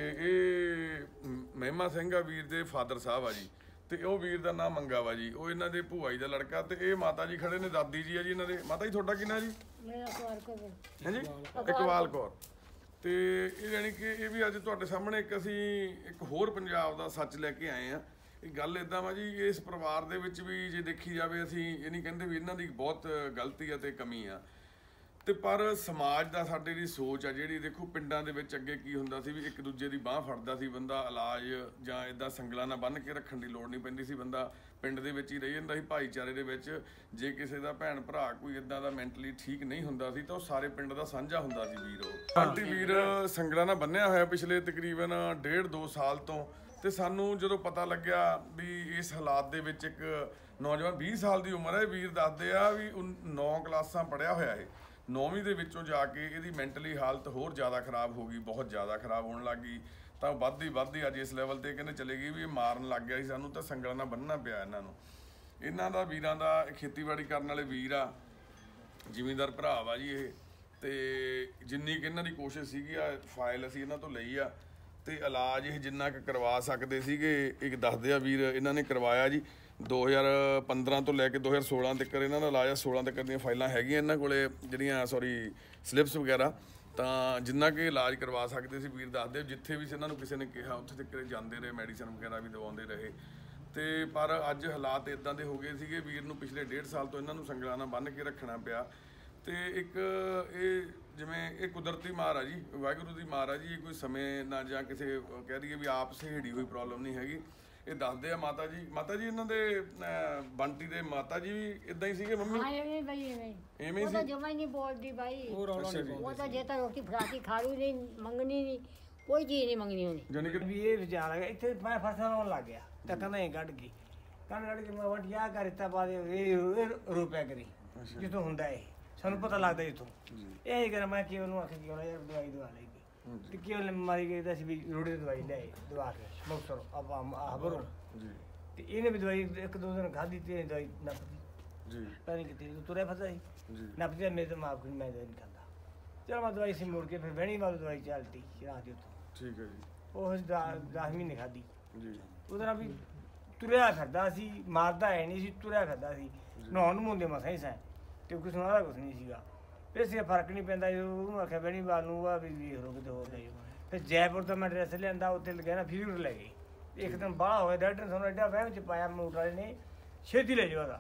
ਇਹ ਮਹਿਮਾ ਸਿੰਘ ਆ ਵੀਰ ਦੇ ਫਾਦਰ ਸਾਹਿਬ ਆ ਜੀ ਤੇ ਉਹ ਵੀਰ ਦਾ ਨਾਮ ਮੰਗਾ ਵਾ ਜੀ ਉਹ ਇਹਨਾਂ ਦੇ ਭੂਆ ਜੀ ਦਾ ਲੜਕਾ ਤੇ ਇਹ ਮਾਤਾ ਜੀ ਖੜੇ ਨੇ ਦਾਦੀ ਜੀ ਆ ਜੀ ਇਹਨਾਂ ਦੇ ਮਾਤਾ ਜੀ ਤੁਹਾਡਾ ਕੀ ਨਾਂ ਜੀ ਮੇਰਾ ਸਵਾਲ ਕਰੋ ਹਾਂਜੀ ਇਕਬਾਲ ਕੌਰ ਤੇ ਇਹ ਜਾਨੀ ਕਿ ਇਹ ਵੀ ਅੱਜ ਤੁਹਾਡੇ ਸਾਹਮਣੇ ਇੱਕ ਅਸੀਂ ਇੱਕ ਹੋਰ ਪੰਜਾਬ ਦਾ ਸੱਚ ਲੈ ਕੇ ਆਏ ਆ ਇਹ ਗੱਲ ਇਦਾਂ ਵਾ ਜੀ ਇਸ ਪਰਿਵਾਰ ਦੇ ਵਿੱਚ ਵੀ ਜੇ ਦੇਖੀ ਜਾਵੇ ਅਸੀਂ ਇਹ ਨਹੀਂ ਕਹਿੰਦੇ ਵੀ ਇਹਨਾਂ ਦੀ ਬਹੁਤ ਗਲਤੀ ਆ ਤੇ ਕਮੀ ਆ ਤੇ ਪਰ ਸਮਾਜ ਦਾ ਸਾਡੇ ਦੀ ਸੋਚ ਆ ਜਿਹੜੀ ਦੇਖੋ ਪਿੰਡਾਂ ਦੇ ਵਿੱਚ ਅੱਗੇ ਕੀ ਹੁੰਦਾ ਸੀ ਵੀ ਇੱਕ ਦੂਜੇ ਦੀ ਬਾਹ ਫੜਦਾ ਸੀ ਬੰਦਾ ਇਲਾਜ ਜਾਂ ਇਦਾਂ ਸੰਗਲਾਂ ਨਾਲ ਬੰਨ੍ਹ ਕੇ ਰੱਖਣ ਦੀ ਲੋੜ ਨਹੀਂ ਪੈਂਦੀ ਸੀ ਬੰਦਾ ਪਿੰਡ ਦੇ ਵਿੱਚ ਹੀ ਰਹੀ ਜਾਂਦਾ ਸੀ ਭਾਈਚਾਰੇ ਦੇ ਵਿੱਚ ਜੇ ਕਿਸੇ ਦਾ ਭੈਣ ਭਰਾ ਕੋਈ ਇਦਾਂ ਦਾ ਮੈਂਟਲੀ ਠੀਕ ਨਹੀਂ ਹੁੰਦਾ ਸੀ ਤਾਂ ਉਹ ਸਾਰੇ ਪਿੰਡ ਦਾ ਸਾਂਝਾ ਹੁੰਦਾ ਸੀ ਵੀਰ ਉਹ ਆਂਟੀ ਵੀਰ ਸੰਗਲਾਂ ਨਾਲ ਬੰਨਿਆ ਹੋਇਆ ਪਿਛਲੇ ਤਕਰੀਬਨ ਡੇਢ ਦੋ ਸਾਲ ਤੋਂ ਤੇ ਸਾਨੂੰ ਜਦੋਂ ਪਤਾ ਲੱਗਿਆ ਵੀ ਇਸ ਹਾਲਾਤ ਦੇ ਵਿੱਚ ਇੱਕ ਨੌਜਵਾਨ ਵੀਹ ਸਾਲ ਦੀ ਉਮਰ ਹੈ ਵੀਰ ਦੱਸਦੇ ਆ ਵੀ ਨੌ ਕਲਾਸਾਂ ਪੜ੍ਹਿਆ ਹੋਇਆ ਹੈ ਨੌਵੀਂ ਦੇ ਵਿੱਚੋਂ ਜਾ ਕੇ ਇਹਦੀ ਮੈਂਟਲੀ ਹਾਲਤ ਹੋਰ ਜ਼ਿਆਦਾ ਖਰਾਬ ਹੋ ਗਈ ਬਹੁਤ ਜ਼ਿਆਦਾ ਖਰਾਬ ਹੋਣ ਲੱਗ ਗਈ ਤਾਂ ਵੱਧਦੀ ਵੱਧਦੀ ਅੱਜ ਇਸ ਲੈਵਲ ਤੇ ਕਹਿੰਦੇ ਚਲੇ ਗਈ ਵੀ ਇਹ ਮਾਰਨ ਲੱਗ ਗਿਆ ਸੀ ਸਾਨੂੰ ਤਾਂ ਸੰਗਲਾਂ ਨਾਲ ਬੰਨ੍ਹਣਾ ਪਿਆ ਇਹਨਾਂ ਨੂੰ ਇਹਨਾਂ ਦਾ ਵੀਰਾਂ ਦਾ ਖੇਤੀਬਾੜੀ ਕਰਨ ਵਾਲੇ ਵੀਰ ਆ ਜ਼ਿਮੀਂਦਾਰ ਭਰਾ ਵਾ ਜੀ ਇਹ ਤੇ ਜਿੰਨੀ ਕਿ ਇਹਨਾਂ ਦੀ ਕੋਸ਼ਿਸ਼ ਸੀਗੀ ਆ ਫਾਈਲ ਅਸੀਂ ਇਹਨਾਂ ਤੋਂ ਲਈ ਆ ਤੇ ਇਲਾਜ ਇਹ ਜਿੰਨਾ ਕੁ ਕਰਵਾ ਸਕਦੇ ਸੀਗੇ ਇੱਕ ਦੱਸਦੇ ਆ ਵੀਰ ਇਹਨਾਂ ਨੇ ਕਰਵਾਇਆ ਜੀ ਦੋ ਹਜ਼ਾਰ ਪੰਦਰਾਂ ਤੋਂ ਲੈ ਕੇ ਦੋ ਹਜ਼ਾਰ ਸੋਲਾਂ ਤੱਕ ਇਹਨਾਂ ਦਾ ਇਲਾਜ ਸੋਲਾਂ ਤੱਕ ਦੀਆਂ ਫਾਈਲਾਂ ਹੈਗੀਆਂ ਇਹਨਾਂ ਕੋਲੇ ਜਿਹੜੀਆਂ ਸੌਰੀ ਸਲਿੱਪਸ ਵਗੈਰਾ ਤਾਂ ਜਿੰਨਾ ਕਿ ਇਲਾਜ ਕਰਵਾ ਸਕਦੇ ਸੀ ਵੀਰ ਦੱਸਦੇ ਜਿੱਥੇ ਵੀ ਇਹਨਾਂ ਨੂੰ ਕਿਸੇ ਨੇ ਕਿਹਾ ਉੱਥੇ ਤੱਕ ਜਾਂਦੇ ਰਹੇ ਮੈਡੀਸਨ ਵਗੈਰਾ ਵੀ ਦਵਾਉਂਦੇ ਰਹੇ ਤੇ ਪਰ ਅੱਜ ਹਾਲਾਤ ਇਦਾਂ ਦੇ ਹੋ ਗਏ ਸੀਗੇ ਵੀਰ ਨੂੰ ਪਿਛਲੇ ਡੇਢ ਸਾਲ ਤੋਂ ਇਹਨਾਂ ਨੂੰ ਸੰਗਲਾਂ ਨਾਲ ਬੰਨ੍ਹ ਕੇ ਰੱਖਣਾ ਪਿਆ ਤੇ ਇੱਕ ਇਹ ਜਿਵੇਂ ਇਹ ਕੁਦਰਤੀ ਮਾਰ ਆ ਜੀ ਵਾਹਿਗੁਰੂ ਦੀ ਮਾਰ ਆ ਜੀ ਕੋਈ ਸਮੇਂ ਨਾ ਜਾਂ ਕਿਸੇ ਕਹਿ ਦਈਏ ਵੀ ਆਪ ਸਹੇੜੀ ਹੋਈ ਪ੍ਰੋਬਲਮ ਨਹੀਂ ਹੈਗੀ ਇਹ ਦੱਸਦੇ ਆ ਮਾਤਾ ਜੀ ਮਾਤਾ ਜੀ ਇਹਨਾਂ ਦੇ ਬੰਟੀ ਦੇ ਮਾਤਾ ਜੀ ਵੀ ਇਦਾਂ ਹੀ ਸੀਗੇ ਮੰਮੀ ਹਾਂ ਐਵੇਂ ਬਈ ਐਵੇਂ ਐਵੇਂ ਉਹ ਸੀ ਤਾਂ ਜਮਾ ਹੀ ਨਹੀਂ ਬੋਲਦੀ ਬਾਈ ਉਹ ਰੌਲਾ ਨਹੀਂ ਪਾਉਂਦੇ ਉਹ ਤਾਂ ਜੇ ਤਾਂ ਰੋਟੀ ਫਰਾਕੀ ਖਾਣੀ ਨਹੀਂ ਮੰਗਣੀ ਨਹੀਂ ਕੋਈ ਚੀਜ਼ ਨਹੀਂ ਮੰਗਣੀ ਉਹਨੇ ਜਾਨੀ ਕਿ ਵੀ ਇਹ ਵਿਚਾਰ ਆ ਗਿਆ ਇੱਥੇ ਮੈਂ ਫਸਣ ਹੋਣ ਲੱਗ ਗਿਆ ਤਾਂ ਕਹਿੰਦਾ ਇਹ ਕੱਢ ਗਈ ਕੰਨ ਕੱਢ ਕੇ ਮੈਂ ਵਟਿਆ ਕਰਤਾ ਬਾਅਦ ਇਹ ਰੁਪਿਆ ਕਰੀ ਜਿੱਥੋਂ ਹੁੰਦਾ ਇਹ ਸਾਨੂੰ ਪਤਾ ਲੱਗਦਾ ਜਿੱਥੋਂ ਇਹ ਕਰ ਮੈਂ ਕਿ ਉਹਨੂੰ ਆਖਿਆ ਕਿ ਉਹਨਾਂ ਯਾਰ ਦਵਾਈ ਦਵਾ ਲਈ ਤੇ ਕਿ ਉਹਨੇ ਮਾਰੀ ਗਈ ਤਾਂ ਅਸੀਂ ਵੀ ਰੋੜੇ ਦੀ ਦਵਾਈ ਲੈ ਦਵਾ ਕੇ ਮੁਕਤਸਰ ਆਪਾਂ ਆਹ ਬਰੋ ਜੀ ਤੇ ਇਹਨੇ ਵੀ ਦਵਾਈ ਇੱਕ ਦੋ ਦਿਨ ਖਾਧੀ ਤੇ ਦਵਾਈ ਨੱਪਦੀ ਜੀ ਪਤਾ ਨਹੀਂ ਕਿਤੇ ਤੁਰਿਆ ਫਸਦਾ ਸੀ ਜੀ ਨੱਪਦੀ ਮੇਰੇ ਤਾਂ ਮਾਫ ਨਹੀਂ ਮੈਂ ਦਵਾਈ ਨਹੀਂ ਖਾਂਦਾ ਚਲ ਮੈਂ ਦਵਾਈ ਸੀ ਮੁੜ ਕੇ ਫਿਰ ਬਹਿਣੀ ਵਾਲੀ ਦਵਾਈ ਚੱਲਦੀ ਰਾਤ ਦੀ ਉੱਥੋਂ ਠੀਕ ਹੈ ਜੀ ਉਹ ਦਸ ਮਹੀਨੇ ਖਾਧੀ ਜੀ ਉਹਦੇ ਨਾਲ ਵੀ ਤੁਰਿਆ ਫਿਰਦਾ ਸੀ ਮਾਰਦਾ ਹੈ ਨਹੀਂ ਸੀ ਤੁਰਿਆ ਫਿਰਦਾ ਸੀ ਨਹਾਉਣ ਨੂੰ ਮੁੰਡੇ ਮਸਾਂ ਹੀ ਸੈਂ ਤੇ ਕੁਛ ਉਹਨਾਂ ਦਾ ਕੁਛ ਨਹੀਂ ਸੀਗਾ ਵੈਸੇ ਫਰਕ ਨਹੀਂ ਪੈਂਦਾ ਉਹਨੂੰ ਆਖਿਆ ਬਹਿਣੀ ਵਾਲ ਨੂੰ ਆ ਵੀ ਵੇਖ ਲਓ ਕਿਤੇ ਹੋਰ ਲੈ ਜਾਓ ਫਿਰ ਜੈਪੁਰ ਤੋਂ ਮੈਂ ਡਰੈਸ ਲਿਆਂਦਾ ਉੱਥੇ ਲੱਗਿਆ ਨਾ ਫਿਊਰ ਲੈ ਗਈ ਇੱਕ ਦਿਨ ਬਾਹਲਾ ਹੋਇਆ ਡਾਕਟਰ ਨੇ ਸਾਨੂੰ ਐਡਾ ਵਹਿਮ ਚ ਪਾਇਆ ਮੋਟਰ ਵਾਲੇ ਨੇ ਛੇਤੀ ਲੈ ਜਾਓ ਉਹਦਾ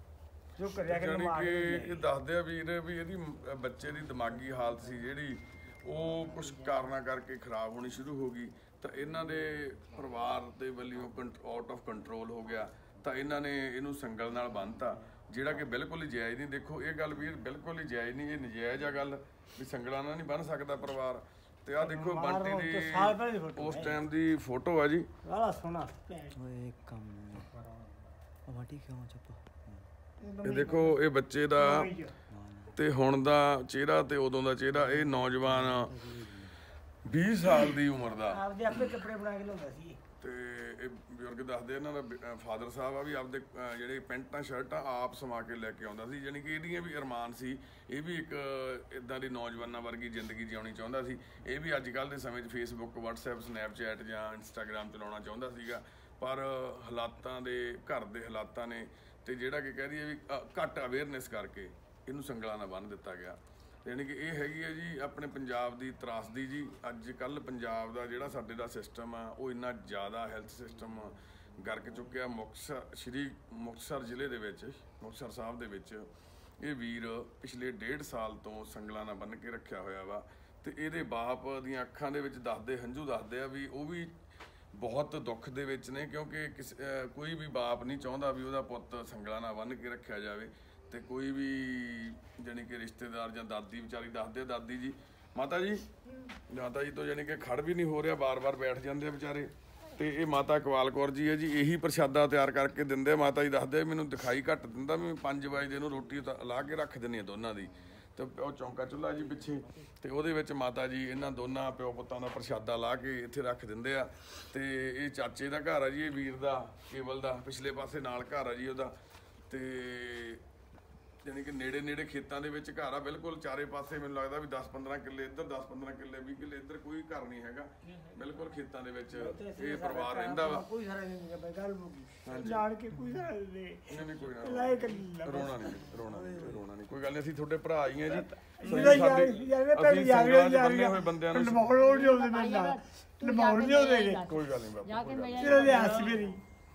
ਜੋ ਕਰਿਆ ਕਿ ਜਾਨੀ ਮਾਰ ਕਿ ਇਹ ਦੱਸਦੇ ਆ ਵੀਰ ਵੀ ਇਹਦੀ ਬੱਚੇ ਦੀ ਦਿਮਾਗੀ ਹਾਲਤ ਸੀ ਜਿਹੜੀ ਉਹ ਕੁਝ ਕਾਰਨਾਂ ਕਰਕੇ ਖਰਾਬ ਹੋਣੀ ਸ਼ੁਰੂ ਹੋ ਗਈ ਤਾਂ ਇਹਨਾਂ ਦੇ ਪਰਿਵਾਰ ਦੇ ਵੱਲੋਂ ਆਊਟ ਆਫ ਕੰਟਰੋਲ ਹੋ ਗਿਆ ਤਾਂ ਇਹਨਾਂ ਨੇ ਇਹਨੂੰ ਸੰਗਲ ਨਾਲ ਬੰਨ੍ਹਤਾ, ਜਿਹੜਾ ਕਿ ਬਿਲਕੁਲ ਹੀ ਜਾਇਜ਼ ਨਹੀਂ। ਦੇਖੋ ਇਹ ਗੱਲ ਵੀਰ ਬਿਲਕੁਲ ਹੀ ਜਾਇਜ਼ ਨਹੀਂ, ਇਹ ਨਜਾਇਜ਼ ਆ ਗੱਲ ਵੀ ਸੰਗਲਾਂ ਨਾਲ ਨਹੀਂ ਬੰਨ੍ਹ ਸਕਦਾ ਪਰਿਵਾਰ। ਤੇ ਆਹ ਦੇਖੋ ਬੰਟੀ ਦੀ ਉਸ ਟਾਈਮ ਦੀ ਫੋਟੋ ਆ ਜੀ। ਵਾਲਾ ਸੋਹਣਾ ਓਏ ਕੰਮ ਉਹ ਮਾਟੀ ਕਿਉਂ ਚੱਪ ਇਹ ਦੇਖੋ ਇਹ ਬੱਚੇ ਦਾ ਤੇ ਹੁਣ ਦਾ ਚਿਹਰਾ ਤੇ ਉਦੋਂ ਦਾ ਚਿਹਰਾ, ਇਹ ਨੌਜਵਾਨ ਵੀਹ ਸਾਲ ਦੀ ਉਮਰ ਦਾ। ਆਪਦੇ ਆਪੇ ਕੱਪੜੇ ਬਣਾ ਕੇ ਲਿਆਉਂਦਾ ਸੀ ਤੇ ਇਹ ਬਜ਼ੁਰਗ ਦੱਸਦੇ ਇਹਨਾਂ ਦਾ ਫਾਦਰ ਸਾਹਿਬ ਆ ਵੀ ਆਪਦੇ ਅਹ, ਜਿਹੜੇ ਪੈਂਟਾਂ ਸ਼ਰਟਾਂ ਆਪ ਸਮਾ ਕੇ ਲੈ ਕੇ ਆਉਂਦਾ ਸੀ, ਜਾਣੀ ਕਿ ਇਹਦੀਆਂ ਵੀ ਅਰਮਾਨ ਸੀ। ਇਹ ਵੀ ਇੱਕ ਇਦਾਂ ਦੀ ਨੌਜਵਾਨਾਂ ਵਰਗੀ ਜ਼ਿੰਦਗੀ ਜਿਉਣੀ ਚਾਹੁੰਦਾ ਸੀ। ਇਹ ਵੀ ਅੱਜ ਕੱਲ੍ਹ ਦੇ ਸਮੇਂ 'ਚ ਫੇਸਬੁੱਕ, ਵਟਸਐਪ, ਸਨੈਪਚੈਟ ਜਾਂ ਇੰਸਟਾਗ੍ਰਾਮ ਚਲਾਉਣਾ ਚਾਹੁੰਦਾ ਸੀਗਾ, ਪਰ ਹਾਲਾਤਾਂ ਦੇ ਘਰ ਦੇ ਹਾਲਾਤਾਂ ਨੇ ਤੇ ਜਿਹੜਾ ਕਿ ਕਹਿ ਦਈਏ ਵੀ ਅ, ਘੱਟ ਅਵੇਅਰਨੈਸ ਕਰਕੇ ਇਹਨੂੰ ਸੰਗਲਾਂ ਨਾਲ ਬੰਨ੍ਹ ਦਿੱਤਾ ਗਿਆ। ਯਾਨੀ ਕਿ ਇਹ ਹੈਗੀ ਹੈ ਜੀ ਆਪਣੇ ਪੰਜਾਬ ਦੀ ਤਰਾਸਦੀ ਜੀ। ਅੱਜ ਕੱਲ੍ਹ ਪੰਜਾਬ ਦਾ ਜਿਹੜਾ ਸਾਡੇ ਦਾ ਸਿਸਟਮ ਆ ਉਹ ਇੰਨਾ ਜ਼ਿਆਦਾ ਹੈਲਥ ਸਿਸਟਮ ਗਰਕ ਚੁੱਕਿਆ। ਮੁਕਤਸਰ ਸ਼੍ਰੀ ਮੁਕਤਸਰ ਜ਼ਿਲ੍ਹੇ ਦੇ ਵਿੱਚ, ਮੁਕਤਸਰ ਸਾਹਿਬ ਦੇ ਵਿੱਚ ਇਹ ਵੀਰ ਪਿਛਲੇ ਡੇਢ ਸਾਲ ਤੋਂ ਸੰਗਲਾਂ ਨਾਲ ਬੰਨ੍ਹ ਕੇ ਰੱਖਿਆ ਹੋਇਆ ਵਾ ਤੇ ਇਹਦੇ ਬਾਪ ਦੀਆਂ ਅੱਖਾਂ ਦੇ ਵਿੱਚ ਦੱਸਦੇ ਹੰਝੂ ਦੱਸਦੇ ਆ ਵੀ ਉਹ ਵੀ ਬਹੁਤ ਦੁੱਖ ਦੇ ਵਿੱਚ ਨੇ, ਕਿਉਂਕਿ ਕਿਸ ਕੋਈ ਵੀ ਬਾਪ ਨਹੀਂ ਚਾਹੁੰਦਾ ਵੀ ਉਹਦਾ ਪੁੱਤ ਸੰਗਲਾਂ ਨਾਲ ਬੰਨ੍ਹ ਕੇ ਰੱਖਿਆ ਜਾਵੇ। ਤੇ ਕੋਈ ਵੀ ਜਾਣੀ ਕਿ ਰਿਸ਼ਤੇਦਾਰ ਜਾਂ ਦਾਦੀ ਵਿਚਾਰੀ ਦੱਸਦੇ, ਦਾਦੀ ਜੀ ਮਾਤਾ ਜੀ ਮਾਤਾ ਜੀ ਤੋਂ ਜਾਣੀ ਕਿ ਖੜ ਵੀ ਨਹੀਂ ਹੋ ਰਿਹਾ, ਬਾਰ-ਬਾਰ ਬੈਠ ਜਾਂਦੇ ਆ ਵਿਚਾਰੇ। ਤੇ ਇਹ ਮਾਤਾ ਇਕਬਾਲ ਕੌਰ ਜੀ ਹੈ ਜੀ, ਇਹੀ ਪ੍ਰਸ਼ਾਦਾ ਤਿਆਰ ਕਰਕੇ ਦਿੰਦੇ। ਮਾਤਾ ਜੀ ਦੱਸਦੇ ਮੈਨੂੰ ਦਿਖਾਈ ਘੱਟ ਦਿੰਦਾ, ਮੈਂ ਪੰਜ ਵਜੇ ਇਹਨੂੰ ਰੋਟੀ ਲਾ ਕੇ ਰੱਖ ਦਿੰਦੀ ਆ ਦੋਨਾਂ ਦੀ। ਤੇ ਉਹ ਚੌਂਕਾ ਚੁੱਲ੍ਹਾ ਜੀ ਪਿੱਛੇ ਤੇ ਉਹਦੇ ਵਿੱਚ ਮਾਤਾ ਜੀ ਇਹਨਾਂ ਦੋਨਾਂ ਪਿਓ ਪੁੱਤਾਂ ਦਾ ਪ੍ਰਸ਼ਾਦਾ ਲਾ ਕੇ ਇੱਥੇ ਰੱਖ ਦਿੰਦੇ ਆ। ਤੇ ਇਹ ਚਾਚੇ ਦਾ ਘਰ ਆ ਜੀ, ਇਹ ਵੀਰ ਦਾ ਕੇਵਲ ਦਾ ਪਿਛਲੇ ਪਾਸੇ ਨਾਲ ਘਰ ਆ ਜੀ ਉਹਦਾ। ਤੇ ਯਾਨੀ ਕਿ ਨੇੜੇ ਨੇੜੇ ਖੇਤਾਂ ਦੇ ਵਿੱਚ ਘਰ ਆ, ਬਿਲਕੁਲ ਚਾਰੇ ਪਾਸੇ ਮੈਨੂੰ ਲੱਗਦਾ ਵੀ ਦਸ ਪੰਦਰਾਂ ਕਿੱਲੇ ਇੱਧਰ, ਦਸ ਪੰਦਰਾਂ ਕਿੱਲੇ, ਵੀਹ ਕਿੱਲੇ ਇੱਧਰ, ਕੋਈ ਘਰ ਨਹੀਂ ਹੈਗਾ, ਬਿਲਕੁਲ ਖੇਤਾਂ ਦੇ ਵਿੱਚ ਇਹ ਪਰਿਵਾਰ ਰਹਿੰਦਾ ਵਾ। ਕੋਈ ਸਾਰਾ ਨਹੀਂ ਹੈ ਗੱਲ ਮੁੱਕੀ ਜਾਣ ਕੇ ਕੋਈ ਸਾਰਾ ਨਹੀਂ। ਨਹੀਂ ਨਹੀਂ ਕੋਈ ਨਾ, ਲਾਇ ਕਰ ਰੋਣਾ ਨਹੀਂ ਰੋਣਾ ਨਹੀਂ ਰੋਣਾ ਨਹੀਂ, ਕੋਈ ਗੱਲ ਨਹੀਂ, ਅਸੀਂ ਤੁਹਾਡੇ ਭਰਾ ਹੀ ਆ ਜੀ। ਯਾਰ ਯਾਰ ਅਸੀਂ ਸੰਗਲਾਂ 'ਚ ਬੰਨੇ ਹੋਏ ਬੰਦਿਆਂ ਨੂੰ ਲਮਾਉਣ ਉਹ ਨਹੀਂ ਹੁੰਦੇ ਮੇਰੇ ਨਾਲ, ਲਮਾਉਣ ਨਹੀਂ ਹੁੰਦੇ। ਕੋਈ ਗੱਲ ਨਹੀਂ ਬਾਬਾ, ਜਾ ਕੇ ਮੈਂ ਤੇਰੇ ਦੇ ਹੱਥ ਮੇਰੀ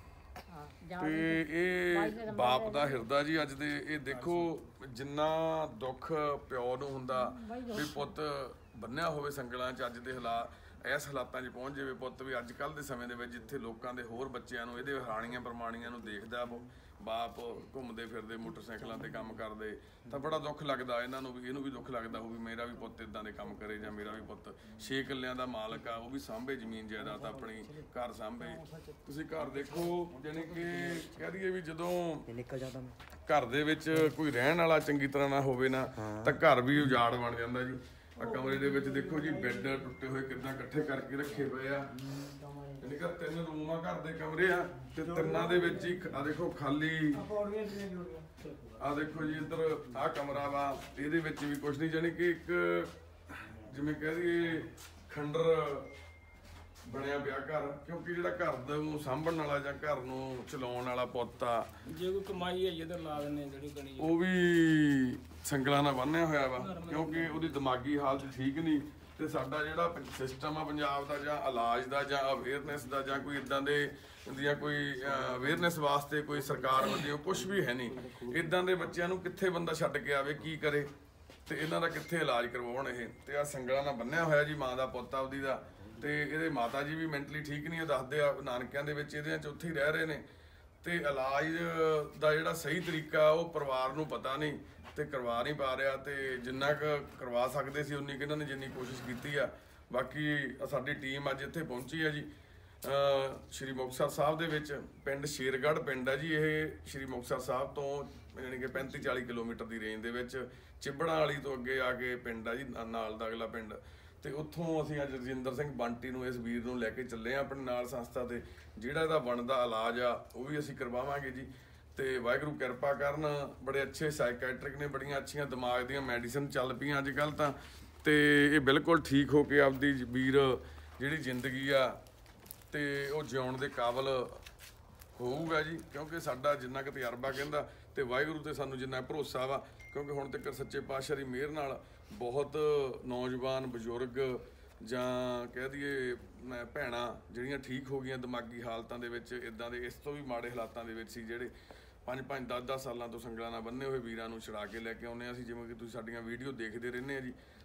ਤੇ ਇਹ ਬਾਪ ਦਾ ਹਿਰਦਾ ਜੀ ਅੱਜ ਦੇ। ਇਹ ਦੇਖੋ ਜਿੰਨਾ ਦੁੱਖ ਪਿਓ ਨੂੰ ਹੁੰਦਾ ਵੀ ਪੁੱਤ ਬੰਨਿਆ ਹੋਵੇ ਸੰਗਲਾਂ 'ਚ, ਅੱਜ ਦੇ ਹਾਲਾਤ ਇਸ ਹਾਲਾਤਾਂ 'ਚ ਪਹੁੰਚ ਜਾਵੇ ਪੁੱਤ ਵੀ। ਅੱਜ ਕੱਲ੍ਹ ਦੇ ਸਮੇਂ ਦੇ ਵਿੱਚ ਜਿੱਥੇ ਲੋਕਾਂ ਦੇ ਹੋਰ ਬੱਚਿਆਂ ਨੂੰ ਇਹਦੇ ਹਾਣੀਆਂ ਪ੍ਰਮਾਣੀਆਂ ਨੂੰ ਦੇਖਦਾ ਬਾਪ ਘੁੰਮਦੇ ਫਿਰਦੇ ਮੋਟਰਸਾਈਕਲਾਂ ਤੇ ਕੰਮ ਕਰਦੇ ਤਾਂ ਬੜਾ ਦੁੱਖ ਲੱਗਦਾ ਇਹਨਾਂ ਨੂੰ ਵੀ, ਇਹਨੂੰ ਵੀ ਦੁੱਖ ਲੱਗਦਾ ਹੋਊ ਵੀ ਮੇਰਾ ਵੀ ਪੁੱਤ ਇਦਾਂ ਦੇ ਕੰਮ ਕਰੇ ਜਾਂ ਮੇਰਾ ਵੀ ਪੁੱਤ ਛੇ ਕਿੱਲਿਆਂ ਦਾ ਮਾਲਕ ਆ, ਉਹ ਵੀ ਸਾਂਭੇ ਜ਼ਮੀਨ ਜਾਇਦਾਦ ਆਪਣੀ, ਘਰ ਸਾਂਭੇ। ਤੁਸੀਂ ਘਰ ਦੇਖੋ ਜਾਣੀ ਕਿ ਕਹਿ ਦਈਏ ਵੀ ਜਦੋਂ ਨਿਕਲ ਜਾਂਦਾ ਘਰ ਦੇ ਵਿੱਚ ਕੋਈ ਰਹਿਣ ਵਾਲਾ ਚੰਗੀ ਤਰ੍ਹਾਂ ਨਾ ਹੋਵੇ ਨਾ ਤਾਂ ਘਰ ਵੀ ਉਜਾੜ ਬਣ ਜਾਂਦਾ ਜੀ। ਆ ਕਮਰੇ ਦੇ ਵਿੱਚ ਦੇਖੋ ਜੀ ਬੈੱਡ ਟੁੱਟੇ ਹੋਏ ਕਿੱਦਾਂ ਇਕੱਠੇ ਕਰਕੇ ਰੱਖੇ ਪਏ ਆ। ਯਾਨੀ ਕਿ ਤਿੰਨ ਰੂਮ ਆ ਘਰ ਦੇ, ਕਮਰੇ ਆ ਤੇ ਤਿੰਨਾਂ ਦੇ ਵਿੱਚ ਹੀ ਆ ਦੇਖੋ ਖਾਲੀ। ਆ ਦੇਖੋ ਜੀ ਇੱਧਰ ਆ ਕਮਰਾ ਵਾ, ਇਹਦੇ ਵਿੱਚ ਵੀ ਕੁਝ ਨਹੀਂ, ਜਾਣੀ ਕਿ ਇੱਕ ਜਿਵੇਂ ਕਹਿ ਦਈਏ ਖੰਡਰ ਬਣਿਆ ਪਿਆ ਘਰ। ਕਿਉਂਕਿ ਜਿਹੜਾ ਘਰ ਨੂੰ ਸਾਂਭਣ ਵਾਲਾ ਜਾਂ ਘਰ ਨੂੰ ਚਲਾਉਣ ਵਾਲਾ ਪੁੱਤ ਆ, ਜੇ ਕੋਈ ਕਮਾਈ ਹੈ ਇੱਧਰ ਲਾ ਦਿੰਦੇ ਜਿਹੜੀ ਗਣੀ ਉਹ ਵੀ ਸੰਗਲਾਂ ਨਾਲ ਬੰਨਿਆ ਹੋਇਆ ਵਾ, ਕਿਉਂਕਿ ਉਹਦੀ ਦਿਮਾਗੀ ਹਾਲਤ ਠੀਕ ਨਹੀਂ। ਤੇ ਸਾਡਾ ਜਿਹੜਾ ਸਿਸਟਮ ਆ ਪੰਜਾਬ ਦਾ ਜਾਂ ਇਲਾਜ ਦਾ ਜਾਂ ਅਵੇਅਰਨੈਸ ਦਾ ਜਾਂ ਕੋਈ ਇਦਾਂ ਦੇ ਦੀਆਂ ਕੋਈ ਅਵੇਅਰਨੈਸ ਵਾਸਤੇ ਕੋਈ ਸਰਕਾਰ ਵੱਲੋਂ ਕੁਝ ਵੀ ਹੈ ਨਹੀਂ। ਇਦਾਂ ਦੇ ਬੱਚਿਆਂ ਨੂੰ ਕਿੱਥੇ ਬੰਦਾ ਛੱਡ ਕੇ ਆਵੇ, ਕੀ ਕਰੇ ਤੇ ਇਹਨਾਂ ਦਾ ਕਿੱਥੇ ਇਲਾਜ ਕਰਵਾਉਣ ਇਹ। ਤੇ ਆ ਸੰਗਲਾਂ ਨਾਲ ਬੰਨਿਆ ਹੋਇਆ ਜੀ ਮਾਂ ਦਾ ਪੁੱਤ ਆਪਦੀ ਦਾ। ਤੇ ਇਹਦੇ ਮਾਤਾ ਜੀ ਵੀ ਮੈਂਟਲੀ ਠੀਕ ਨਹੀਂ, ਦੱਸਦੇ ਆ ਨਾਨਕਿਆਂ ਦੇ ਵਿੱਚ ਇਹਦੇ 'ਚ ਉੱਥੇ ਹੀ ਰਹਿ ਰਹੇ ਨੇ। ਤੇ ਇਲਾਜ ਦਾ ਜਿਹੜਾ ਸਹੀ ਤਰੀਕਾ ਉਹ ਪਰਿਵਾਰ ਨੂੰ ਪਤਾ ਨਹੀਂ ਤੇ ਕਰਵਾ ਨਹੀਂ ਪਾ ਰਿਹਾ। ਤੇ ਜਿੰਨਾ ਕੁ ਕਰਵਾ ਸਕਦੇ ਸੀ ਉਨੀ ਕਿ ਇਹਨਾਂ ਨੇ ਜਿੰਨੀ ਕੋਸ਼ਿਸ਼ ਕੀਤੀ ਆ। ਬਾਕੀ ਸਾਡੀ ਟੀਮ ਅੱਜ ਇੱਥੇ ਪਹੁੰਚੀ ਆ ਜੀ ਸ਼੍ਰੀ ਮੁਕਤਸਰ ਸਾਹਿਬ ਦੇ ਵਿੱਚ, ਪਿੰਡ ਸ਼ੇਰਗੜ੍ਹ ਪਿੰਡ ਆ ਜੀ ਇਹ ਸ਼੍ਰੀ ਮੁਕਤਸਰ ਸਾਹਿਬ ਤੋਂ ਯਾਨੀ ਕਿ ਪੈਂਤੀ ਚਾਲੀ ਕਿਲੋਮੀਟਰ ਦੀ ਰੇਂਜ ਦੇ ਵਿੱਚ। ਚਿੱਬੜਾਂ ਵਾਲੀ ਤੋਂ ਅੱਗੇ ਆ ਕੇ ਪਿੰਡ ਆ ਜੀ ਨਾਲ ਦਾ ਅਗਲਾ ਪਿੰਡ। ਤੇ ਉੱਥੋਂ ਅਸੀਂ ਅੱਜ ਰਜਿੰਦਰ ਸਿੰਘ ਬੰਟੀ ਨੂੰ, ਇਸ ਵੀਰ ਨੂੰ ਲੈ ਕੇ ਚੱਲੇ ਆ ਆਪਣੇ ਨਾਲ ਸੰਸਥਾ ਤੇ। ਜਿਹੜਾ ਇਹਦਾ ਬਣਦਾ ਇਲਾਜ ਆ ਉਹ ਵੀ ਅਸੀਂ ਕਰਵਾਵਾਂਗੇ ਜੀ। ਤੇ ਵਾਹਿਗੁਰੂ ਕਿਰਪਾ ਕਰਨ, ਬੜੇ ਅੱਛੇ ਸਾਈਕੈਟ੍ਰਿਕ ਨੇ, ਬੜੀਆਂ ਅੱਛੀਆਂ ਦਿਮਾਗ ਦੀਆਂ ਮੈਡੀਸਨ ਚੱਲ ਪਈਆਂ ਅੱਜ ਕੱਲ੍ਹ ਤਾਂ। ਤੇ ਇਹ ਬਿਲਕੁਲ ਠੀਕ ਹੋ ਕੇ ਆਪਦੀ ਵੀਰ ਜਿਹੜੀ ਜ਼ਿੰਦਗੀ ਆ ਤੇ ਉਹ ਜਿਉਣ ਦੇ ਕਾਬਿਲ ਹੋਊਗਾ ਜੀ। ਕਿਉਂਕਿ ਸਾਡਾ ਜਿੰਨਾ ਕੁ ਤਜਰਬਾ ਕਹਿੰਦਾ ਤੇ ਵਾਹਿਗੁਰੂ ਤੇ ਸਾਨੂੰ ਜਿੰਨਾ ਭਰੋਸਾ ਵਾ, ਕਿਉਂਕਿ ਹੁਣ ਤੱਕ ਸੱਚੇ ਪਾਤਸ਼ਾਹ ਦੀ ਮਿਹਰ ਨਾਲ ਬਹੁਤ ਨੌਜਵਾਨ ਬਜ਼ੁਰਗ ਜਾਂ ਕਹਿ ਦਈਏ ਭੈਣਾਂ ਜਿਹੜੀਆਂ ਠੀਕ ਹੋ ਗਈਆਂ ਦਿਮਾਗੀ ਹਾਲਤਾਂ ਦੇ ਵਿੱਚ, ਇਦਾਂ ਦੇ ਇਸ ਤੋਂ ਵੀ ਮਾੜੇ ਹਾਲਾਤਾਂ ਦੇ ਵਿੱਚ ਸੀ, ਜਿਹੜੇ ਪੰਜ ਪੰਜ ਦਸ ਦਸ ਸਾਲਾਂ ਤੋਂ ਸੰਗਲਾਂ ਨਾਲ ਬੰਨੇ ਹੋਏ ਵੀਰਾਂ ਨੂੰ ਛੁਡਾ ਕੇ ਲੈ ਕੇ ਆਉਂਦੇ ਹਾਂ ਅਸੀਂ। ਜਿਵੇਂ ਕਿ ਤੁਸੀਂ ਸਾਡੀਆਂ ਵੀਡੀਓ ਦੇਖਦੇ ਰਹਿੰਦੇ ਆ ਜੀ,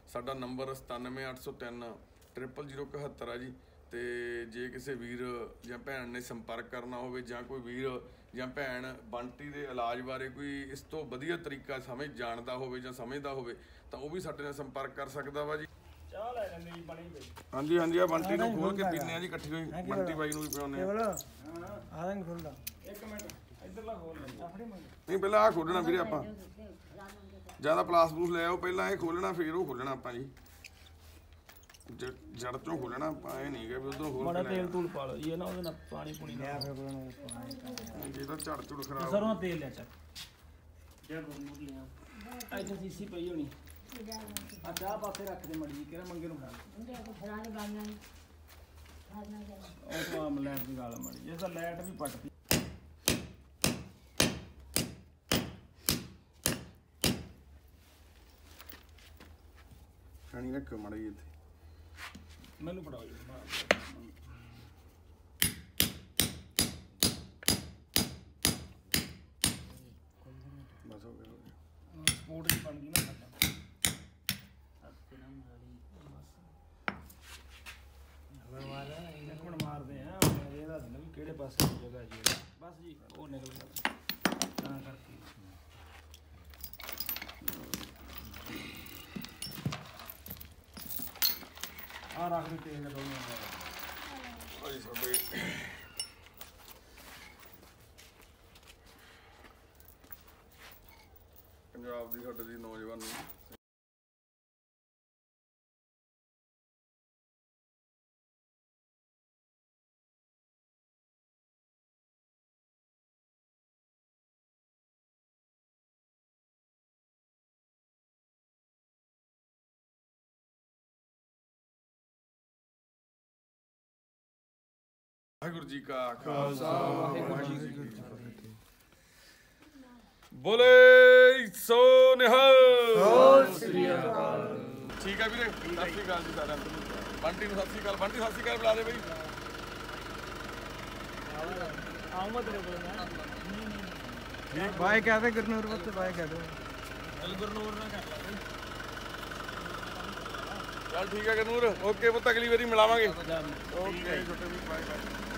ਸਾਡਾ ਨੰਬਰ ਸਤਾਨਵੇਂ ਅੱਠ ਸੌ ਤਿੰਨ ਟ੍ਰਿਪਲ ਜ਼ੀਰੋ ਇਕਹੱਤਰ ਆ ਜੀ। ਤੇ ਜੇ ਕਿਸੇ ਵੀਰ ਜਾਂ ਭੈਣ ਨੇ ਸੰਪਰਕ ਕਰਨਾ ਹੋਵੇ ਜਾਂ ਕੋਈ ਵੀਰ ਜਾਂ ਭੈਣ ਬੰਟੀ ਦੇ ਇਲਾਜ ਬਾਰੇ ਕੋਈ ਇਸ ਤੋਂ ਵਧੀਆ ਤਰੀਕਾ ਸਮਝ ਜਾਣਦਾ ਹੋਵੇ ਜਾਂ ਸਮਝਦਾ ਹੋਵੇ ਤਾਂ ਉਹ ਵੀ ਸਾਡੇ ਨਾਲ ਸੰਪਰਕ ਕਰ ਸਕਦਾ ਵਾ ਜੀ। ਚਾਹ ਲੈ ਲੈਂਦੇ ਜੀ ਬਣੀ ਪਈ। ਹਾਂਜੀ ਹਾਂਜੀ ਆ ਬੰਟੀ ਨੂੰ ਖੋਲ ਕੇ ਪੀਨੇ ਆ ਜੀ ਇਕੱਠੀ ਹੋਈ, ਬੰਟੀ ਬਾਈ ਨੂੰ ਵੀ ਪਿਆਉਂਦੇ ਆ। ਕੇਵਲ ਆਹ ਨਹੀਂ ਖੁੱਲਦਾ। ਇੱਕ ਮਿੰਟ ਇੱਧਰਲਾ ਖੋਲ ਲੈ ਆਪਣੀ ਮੰਗ। ਨਹੀਂ ਪਹਿਲਾਂ ਆ ਖੋਲਣਾ ਵੀਰੇ ਆਪਾਂ, ਜਿਆਦਾ ਪਲਾਸ ਪਲੂਸ ਲੈ ਆਓ ਪਹਿਲਾਂ, ਇਹ ਖੋਲਣਾ ਫਿਰ ਉਹ ਖੋਲਣਾ ਆਪਾਂ ਜੀ। ਜ- ਜੜ ਚੋਂ ਖੋਲਣਾ ਆਪਾਂ, ਇਹ ਨਹੀਂ ਕਿ ਵੀ ਉਧਰੋਂ ਖੋਲ ਬੜਾ ਕੇ ਲੈ ਤੇਲ ਤੂਲ ਪਾ ਲਓ ਜੀ, ਇਹ ਨਾ ਉਹਦੇ ਨਾਲ ਪਾਣੀ ਪੂਣੀ ਨਾ ਆਓ। ਜੇ ਤਾਂ ਝੜ ਝੁੜ ਖਰਾਬ ਸਰੋਂ ਦਾ ਤੇਲ ਲੈ ਚੱਕ। ਜਿਹੜਾ ਗੁਰਮੁਖ ਲਿਆ ਇੱਥੇ ਸੀਸੀ ਪਈ ਹੋਣੀ ਆ, ਚਾਹ ਪਾਸੇ ਰੱਖ ਦੇ ਮੜੀ ਜੀ, ਕਿਹੜਾ ਮੰਗੇ ਨੂੰ ਖਾ ਉਹ ਤੋਂ ਆਮ ਲੈਟ ਦੀ ਗਾਲ ਮੜੀ ਜੇ ਤਾਂ ਲੈਟ ਵੀ ਪੱਟਦੀ। ਖਾਣੀ ਰੱਖੋ ਮੜੀ ਇੱਥੇ। ਮੈਨੂੰ ਪੜਾਓ ਜੀ। ਬਸ ਹੋ ਗਿਆ ਹੋ ਗਿਆ। ਸਪੋਰਟ ਦੀ ਬਣ ਗਈ ਨਾ ਸਾਡਾ। ਇੱਕ ਮਿੰਟ ਮਾਰਦੇ ਆ, ਇਹ ਦੱਸ ਦਿੰਦਾ ਵੀ ਕਿਹੜੇ ਪਾਸੇ ਦੀ ਜਗ੍ਹਾ ਜੀ ਇਹ। ਬਸ ਜੀ ਉਹ ਨਿਕਲ ਗਿਆ ਤਾਂ ਕਰਕੇ। ਆ ਰੱਖ ਦੇ ਤੇਲ ਦਾ ਦੋਨੋਂ ਭਾਈ ਸਾਡੇ ਪੰਜਾਬ ਦੀ ਸਾਡੇ ਦੀ ਨੌਜਵਾਨ ਨੂੰ ਵਾਹਿਗੁਰੂ ਜੀ ਕਾ ਖਾਲਸਾ ਵਾਹਿਗੁਰੂ ਜੀ ਕੀ ਫਤਿਹ। ਬੋਲੇ ਸੋ ਨਿਹਾਲ ਸਤਿ ਸ੍ਰੀ ਅਕਾਲ। ਠੀਕ ਆ ਵੀਰੇ, ਸਤਿ ਸ੍ਰੀ ਅਕਾਲ ਜੀ ਸਾਰਿਆਂ ਨੂੰ। ਬੰਟੀ ਨੂੰ ਸਤਿ ਸ੍ਰੀ ਅਕਾਲ, ਬੰਟੀ ਸਤਿ ਸ੍ਰੀ ਅਕਾਲ ਬੁਲਾ ਦੇ ਬਈ। ਆਉਂਗਾ ਤੇਰੇ ਕੋਲ ਮੈਂ। ਬਾਏ ਕਹਦੇ ਗੁਰਨੂਰ ਬੱਤੇ ਬਾਏ ਕਹਦੇ। ਚੱਲ ਗੁਰਨੂਰ ਨਾਲ ਕਰ ਲਾ ਬਈ। ਚੱਲ ਠੀਕ ਹੈ ਗਨੂਰ, ਓਕੇ ਪੁੱਤ, ਅਗਲੀ ਵਾਰੀ ਮਿਲਾਵਾਂਗੇ। ਓਕੇ ਛੋਟੇ ਵੀ ਬਾਏ ਬਾਏ।